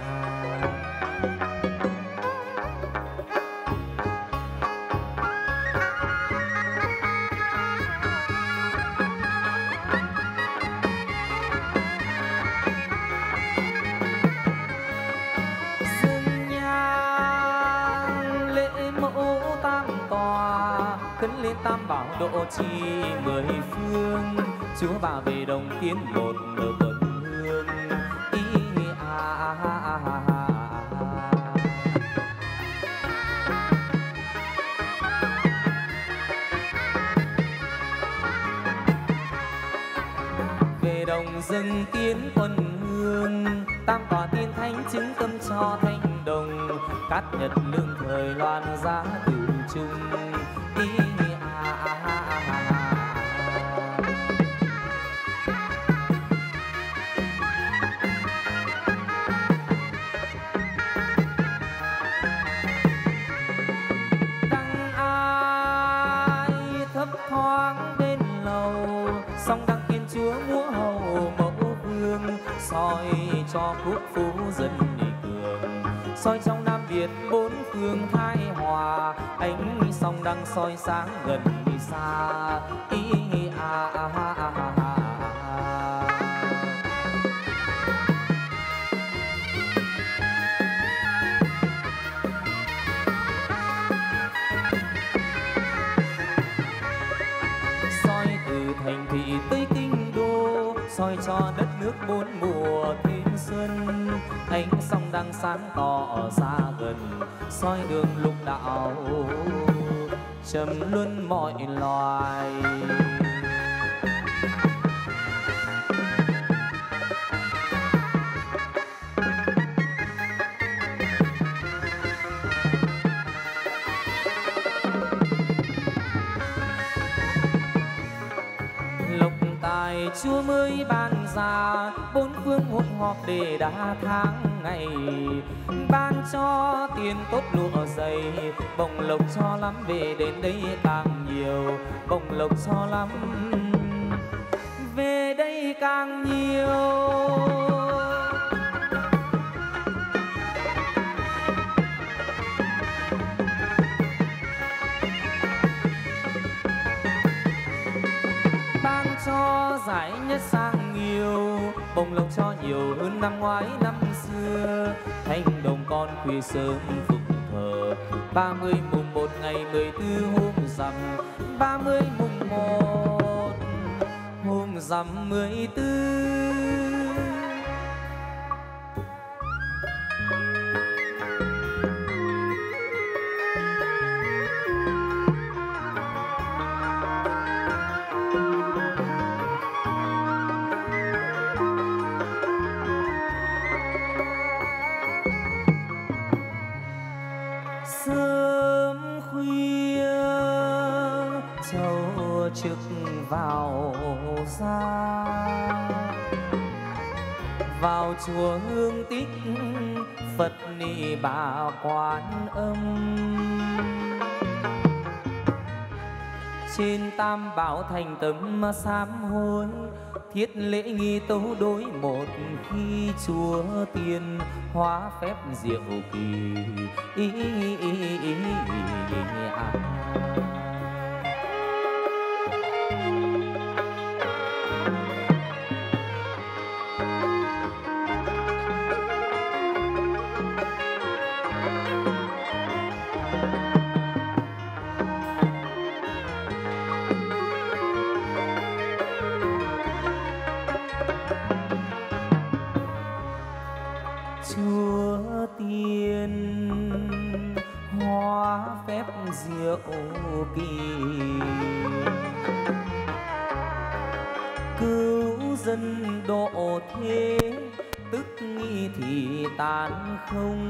lên tam bảo độ trì mười phương. Chúa bà về đồng tiến một nở vần hương. Ý à, à, à, à, à. Về đồng dâng tiến quân hương, tam tòa tiên thánh chứng tâm cho thanh đồng. Cát nhật lương thời loan giá từ chung. Ý soi cho quốc phú dân cường, soi trong Nam Việt bốn phương thái hòa. Ánh song đăng soi sáng gần xa. Ý à, à, à, à, à, à. Soi từ thành thị tới kinh đô, soi cho đất nước bốn mùa thêm xuân. Ánh song đang sáng tỏ xa gần, soi đường lục đạo trầm luân mọi loài. Chúa mới ban ra bốn phương hội họp để đa tháng ngày, ban cho tiền tốt lụa dày, bồng lộc cho lắm về đến đây càng nhiều, bồng lộc cho lắm về đây càng nhiều. Cho giải nhất sang nhiều, bồng lộc cho nhiều hơn năm ngoái năm xưa. Thanh đồng con khuya sớm phục thờ, ba mươi mùng một ngày mười tư hôm rằm, ba mươi mùng một hôm rằm mười tư. Sớm khuya châu trực vào ra, vào chùa Hương Tích Phật Ni Bà Quan Âm. trên tam bảo thành tâm sám hối, thiết lễ nghi tấu đối một khi chúa tiên hóa phép diệu kỳ ý, ý, ý, ý, ý, à. Chúa tiên hóa phép diệu kỳ, cứu dân độ thế, tức nghi thì tàn không.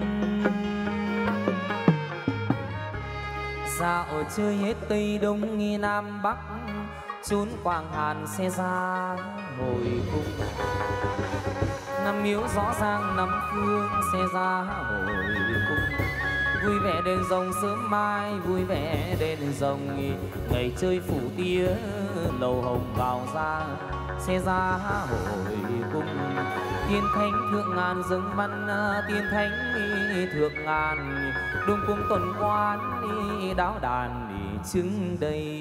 Dạo chơi hết Tây Đông nghi Nam Bắc, chốn Quảng Hàn xe ra hồi cung. Năm miếu rõ ràng năm phương xe ra hồi cung. Vui vẻ đèn rồng sớm mai, vui vẻ đèn rồng ngày chơi phủ tía, lầu hồng vào ra xe ra hồi cung. Tiên thánh thượng ngàn dâng văn, tiên thánh thượng ngàn đông cung tuần quan, đáo đàn chứng đây.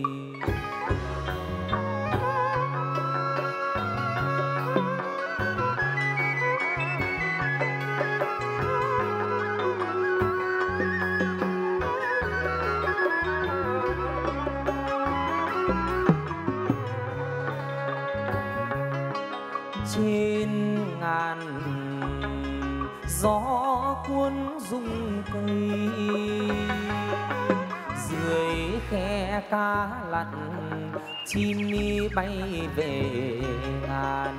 Trên ngàn gió cuốn rung cây, dưới khe cá lặn chim bay về ngàn.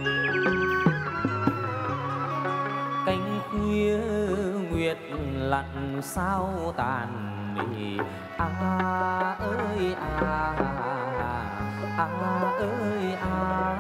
Cánh khuya nguyệt lặn sao tàn, à ơi à, à ơi à.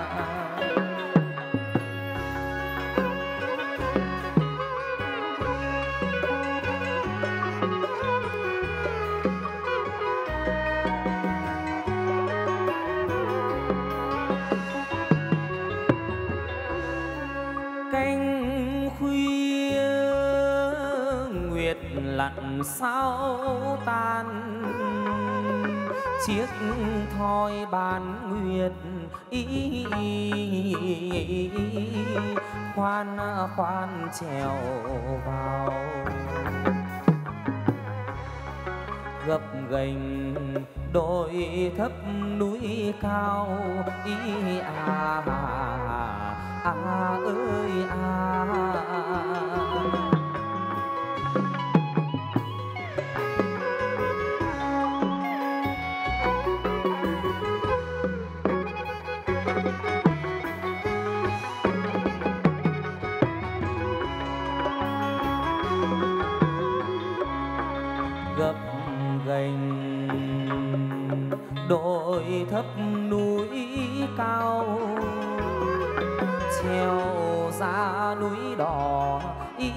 Lặn sao tan, chiếc thoi bán nguyệt ý, khoan khoan trèo vào. Gập ghềnh đồi thấp núi cao ý, à à, à ơi à. Gập ghềnh đồi thấp núi cao, treo ra núi đỏ ý,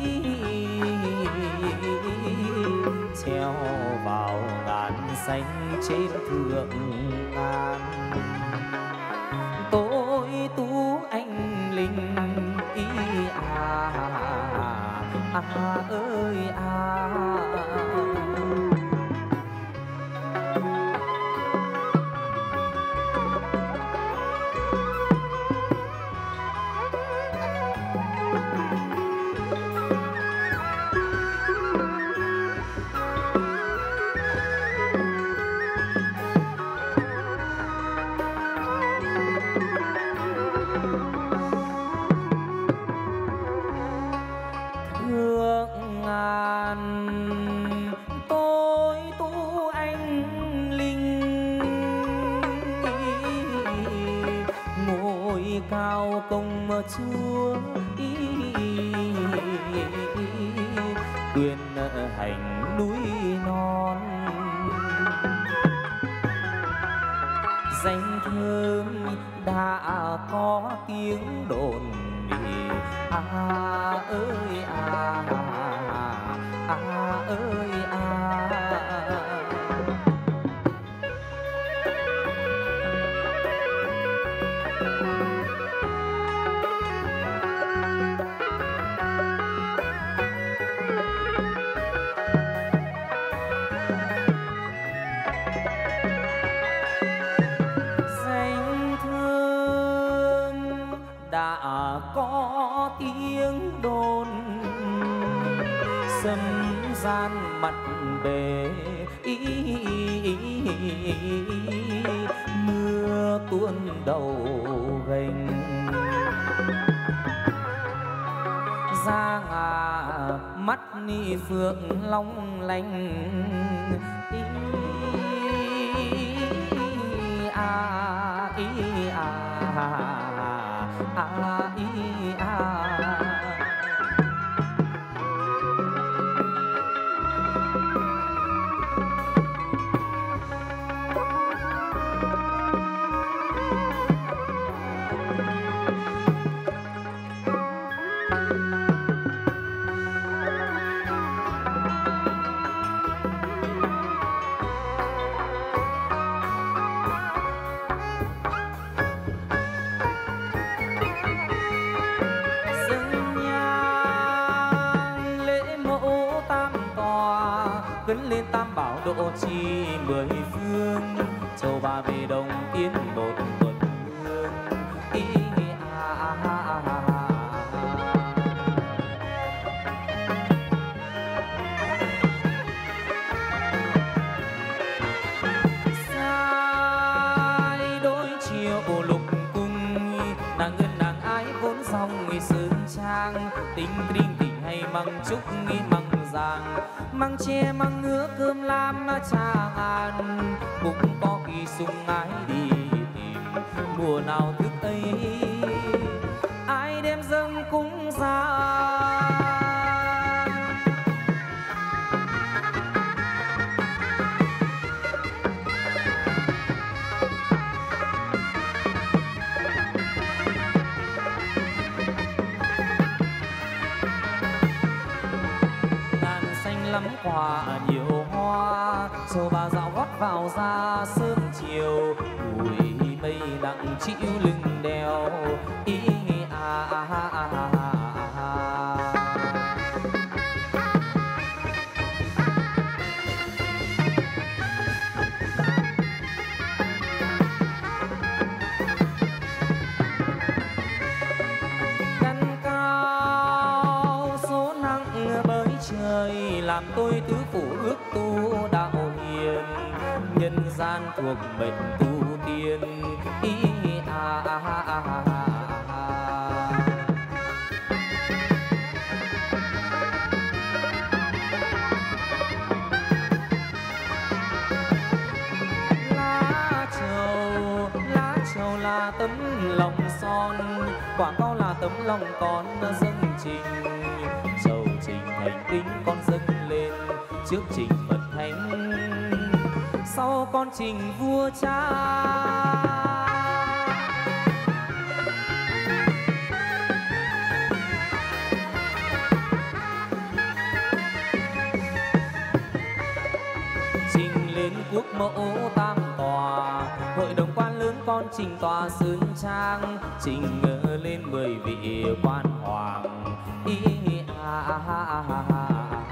treo vào ngàn xanh trên thượng ngàn. Tôi tú anh linh ý, à à ơi à. Cao công chúa ý, quyền hành núi non. Danh thơm đã có tiếng đồn, à ơi à, à ơi à. mặt về ý, ý, ý, mưa tuôn đầu gành ra ngà mắt ni phượng long lanh ý, à, ý, à, à, ý, à. Cấn lên tam bảo độ trì mười phương, châu ba về đông tiến một tuần hương ý, à, à, à, à. Sai đôi chiều lục cung, nàng ngân nàng ái vốn dòng người sơn trang, tình tình tình hay măng trúc nghi măng giang, măng tre măng ngứa cơm lam trà ngàn, cũng có khi sung ái đi tìm mùa nào thức ấy ai đem dâng cúng ra. Lắm quả nhiều hoa, châu ba dạo gót vào ra sớm chiều, bụi mây nặng chịu lưng đèo ý, à, à, à, à, à, à. Làm tôi tứ phủ ước tu đạo hiền, nhân gian thuộc mệnh tu tiên ý, à, à, à, à, à, à. Lá trầu, lá trầu là tấm lòng son, quả cao là tấm lòng con dâng trình, trầu trình thành kính con dâng lên trước trình Phật thánh, sau con trình vua cha. Trình lên quốc mẫu tam tòa, hội đồng quan lớn con trình tòa sơn trang, trình lên mười vị quan hoàng ý, à, à, à, à, à, à.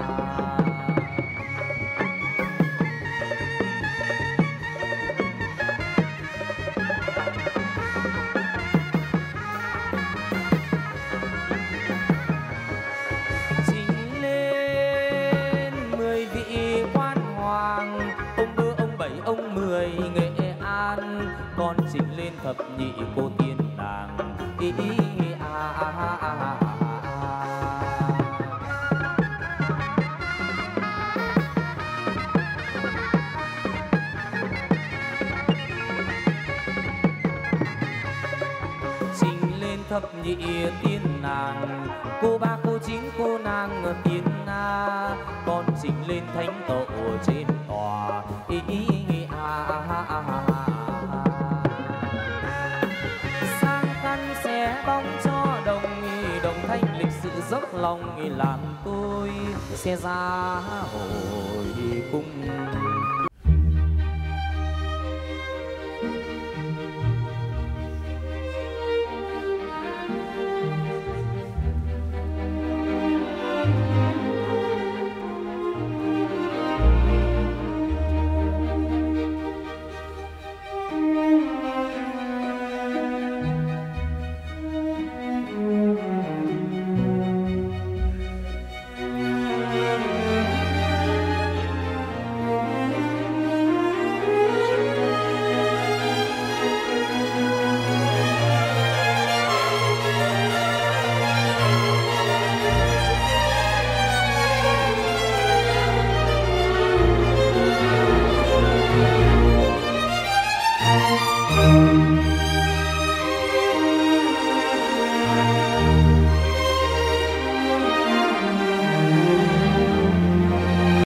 Trình lên mười vị quan hoàng, ông bơ ông bảy ông mười Nghệ An, con trình lên thập nhị cô tiên đàng ý, à, à, à, à, à. Thập nhị tiên nàng, cô ba cô chín cô nàng tiên na, con trình lên thánh tổ trên tòa ý, à, à, à, à, à. Sang căn xé bóng cho đồng, đồng thanh lịch sự dốc lòng làm tôi xe ra hồ.